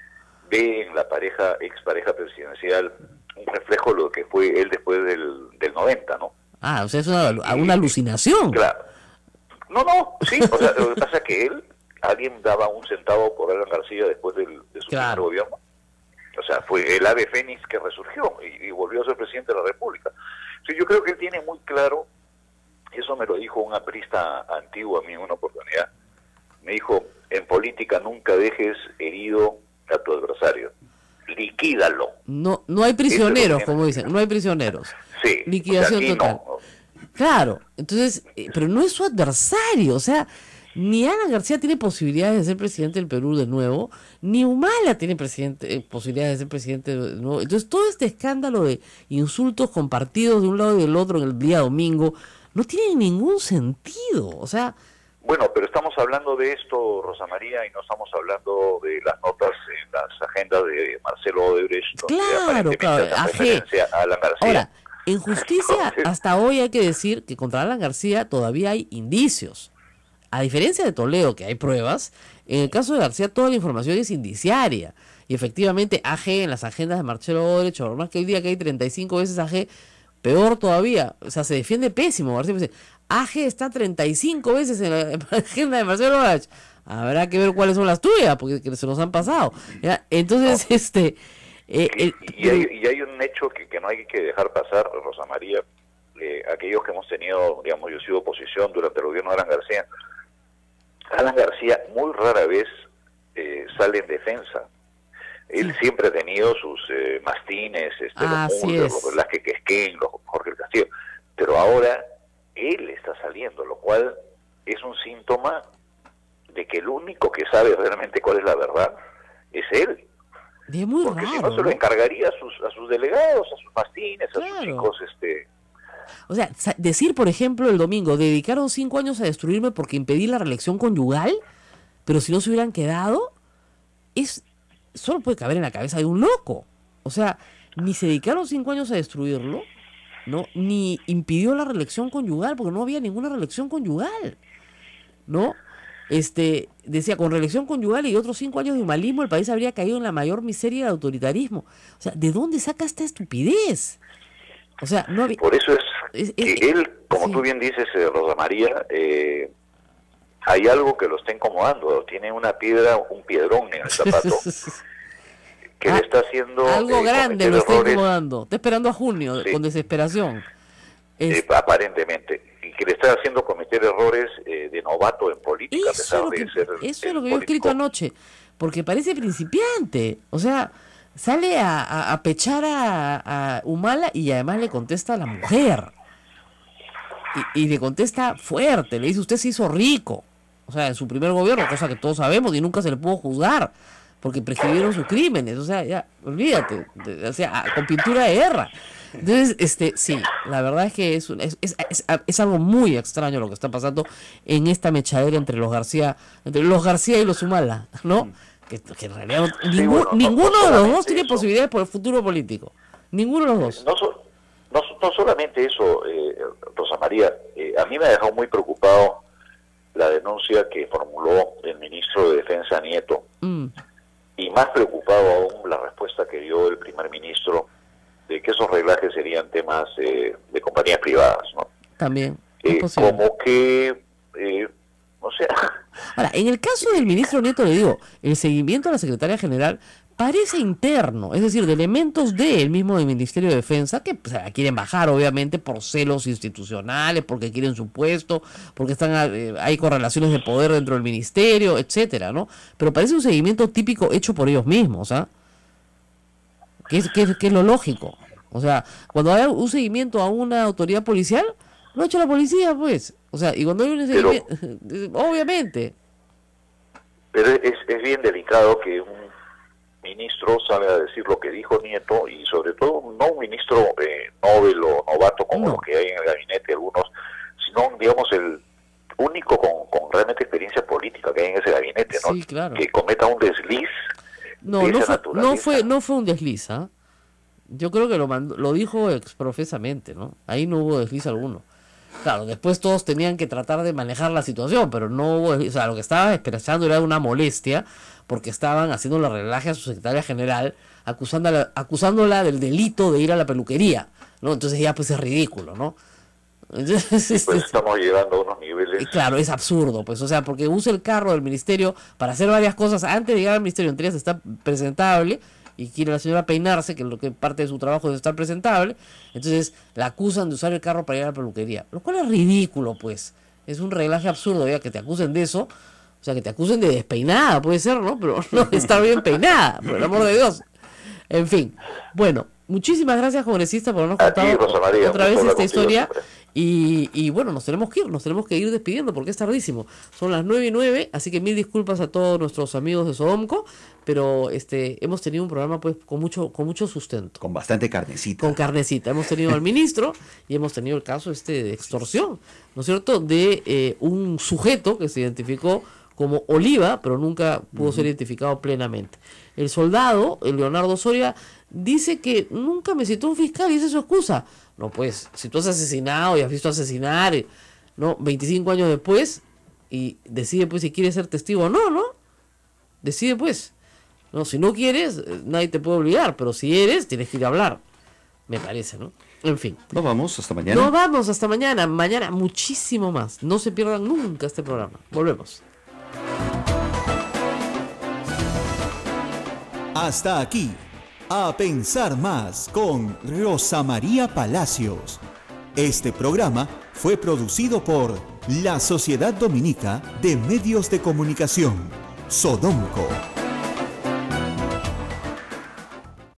ve en la pareja, expareja presidencial, un reflejo de lo que fue él después del, del noventa, ¿no? Ah, o sea, es una, una alucinación. Claro. No, no, sí, o sea, lo que pasa es que él, alguien daba un centavo por Alan García después del, de su claro. primer gobierno. O sea, fue el ave fénix que resurgió y, y volvió a ser presidente de la República. Sí, yo creo que él tiene muy claro, eso me lo dijo un aprista antiguo a mí en una oportunidad, me dijo, en política nunca dejes herido a tu adversario, liquídalo. No, no hay prisioneros, como dicen, no hay prisioneros. Sí, liquidación o sea, total. No. Claro, entonces, eh, pero no es su adversario, o sea, ni Alan García tiene posibilidades de ser presidente del Perú de nuevo, ni Humala tiene presidente, eh, posibilidades de ser presidente de nuevo. Entonces todo este escándalo de insultos compartidos de un lado y del otro en el día domingo no tiene ningún sentido, o sea... Bueno, pero estamos hablando de esto, Rosa María, y no estamos hablando de las notas en las agendas de Marcelo Odebrecht. Claro, claro, a Alan García. Ahora, en justicia, hasta hoy hay que decir que contra Alan García todavía hay indicios. A diferencia de Toledo, que hay pruebas, en el caso de García toda la información es indiciaria. Y efectivamente A G en las agendas de Marcelo Odebrecht, por más que hoy día que hay treinta y cinco veces A G, peor todavía, o sea, se defiende pésimo. García dice, A G está treinta y cinco veces en la, en la agenda de Marcelo Odebrecht. Habrá que ver cuáles son las tuyas, porque que se nos han pasado. ¿Ya? Entonces, no. este... Eh, y, el, y, hay, y hay un hecho que, que no hay que dejar pasar, Rosa María. Eh, aquellos que hemos tenido, digamos, yo he sido oposición durante el gobierno de Alan García, Alan García muy rara vez eh, sale en defensa. Él sí. siempre ha tenido sus eh, mastines, este, ah, los Mulder, los Velázquez Quesquén, los Jorge Castillo, pero ahora él está saliendo, lo cual es un síntoma de que el único que sabe realmente cuál es la verdad es él. Es muy Porque raro, si no se lo ¿no? encargaría a sus, a sus delegados, a sus mastines, claro. a sus chicos, este... O sea, decir, por ejemplo, el domingo, dedicaron cinco años a destruirme porque impedí la reelección conyugal, pero si no se hubieran quedado, es solo puede caber en la cabeza de un loco. O sea, ni se dedicaron cinco años a destruirlo, ¿no? Ni impidió la reelección conyugal, porque no había ninguna reelección conyugal, ¿no? Este, decía, con reelección conyugal y otros cinco años de humanismo, el país habría caído en la mayor miseria del autoritarismo. O sea, ¿de dónde saca esta estupidez? O sea, no había... Por eso es, es, que es él, como sí. tú bien dices, eh, Rosa María, eh, hay algo que lo está incomodando. Tiene una piedra, un piedrón en el zapato, que ah, le está haciendo... Algo eh, grande lo está errores, incomodando. Está esperando a junio, sí. con desesperación. Es, eh, aparentemente. Y que le está haciendo cometer errores eh, de novato en política, Eso, a pesar que, de ser... eso es lo que yo he escrito anoche. Porque parece principiante. O sea... Sale a, a, a pechar a, a Humala y además le contesta a la mujer. Y, y le contesta fuerte, le dice, usted se hizo rico. O sea, en su primer gobierno, cosa que todos sabemos y nunca se le pudo juzgar, porque prescribieron sus crímenes. O sea, ya, olvídate, de, o sea, con pintura de guerra. Entonces, este, sí, la verdad es que es, es, es, es, es algo muy extraño lo que está pasando en esta mechadera entre los García, entre los García y los Humala, ¿no? Que, que en realidad sí, ningún, bueno, ninguno no, no de los dos tiene eso. posibilidades por el futuro político. Ninguno de los dos. No, so, no, no solamente eso, eh, Rosa María, eh, a mí me ha dejado muy preocupado la denuncia que formuló el ministro de Defensa Nieto, mm. y más preocupado aún la respuesta que dio el primer ministro de que esos reglajes serían temas eh, de compañías privadas, ¿no? También. Eh, como que, eh, o sea, Ahora, en el caso del ministro Nieto, le digo, el seguimiento a la secretaria general parece interno, es decir, de elementos del mismo del Ministerio de Defensa que pues, la quieren bajar, obviamente, por celos institucionales, porque quieren su puesto, porque están eh, hay correlaciones de poder dentro del ministerio, etcétera, ¿no? Pero parece un seguimiento típico hecho por ellos mismos, ¿ah? Que es, que, es, que es lo lógico. O sea, cuando hay un seguimiento a una autoridad policial, lo ha hecho la policía, pues. O sea, y cuando hay un seguimiento, pero, obviamente. Pero es, es bien delicado que un ministro salga a decir lo que dijo Nieto, y sobre todo no un ministro eh, novel o novato como no. los que hay en el gabinete algunos, sino digamos el único con, con realmente experiencia política que hay en ese gabinete, ¿no? Sí, claro. Que cometa un desliz. No, no fue, no fue, no fue un desliz, ¿eh? Yo creo que lo mandó, lo dijo exprofesamente, ¿no? Ahí no hubo desliz alguno. Claro, después todos tenían que tratar de manejar la situación, pero no hubo, o sea, lo que estaba expresando era una molestia, porque estaban haciendo el relaje a su secretaria general, acusándola, acusándola del delito de ir a la peluquería, ¿no? Entonces ya pues es ridículo, ¿no? Entonces, pues estamos llegando a unos niveles. Claro, es absurdo, pues, o sea, porque usa el carro del ministerio para hacer varias cosas antes de llegar al ministerio, entre ellas está presentable, y quiere la señora peinarse, que es lo que parte de su trabajo es estar presentable, entonces la acusan de usar el carro para ir a la peluquería, lo cual es ridículo, pues, es un reglaje absurdo, ya que te acusen de eso, o sea, que te acusen de despeinada, puede ser, ¿no? Pero no de estar bien peinada, por el amor de Dios. En fin, bueno, muchísimas gracias, congresista, por habernos contado Rosa María, otra vez esta historia. Siempre. Y, y bueno, nos tenemos que ir, nos tenemos que ir despidiendo porque es tardísimo. Son las nueve y nueve, así que mil disculpas a todos nuestros amigos de Sodomco, pero este hemos tenido un programa pues con mucho con mucho sustento. Con bastante carnecita. Con carnecita. Hemos tenido al ministro y hemos tenido el caso este de extorsión, ¿no es cierto? De eh, un sujeto que se identificó como Oliva, pero nunca pudo uh-huh. ser identificado plenamente. El soldado, el Leonardo Soria, dice que nunca me citó un fiscal y esa es su excusa. No, pues, si tú has asesinado y has visto asesinar, ¿no? veinticinco años después, y decide pues si quieres ser testigo o no, ¿no? Decide pues. No, si no quieres, nadie te puede obligar, pero si eres, tienes que ir a hablar. Me parece, ¿no? En fin. Nos vamos, hasta mañana. Nos vamos, hasta mañana. Mañana muchísimo más. No se pierdan nunca este programa. Volvemos. Hasta aquí, A Pensar Más con Rosa María Palacios. Este programa fue producido por la Sociedad Dominica de Medios de Comunicación, Sodomco.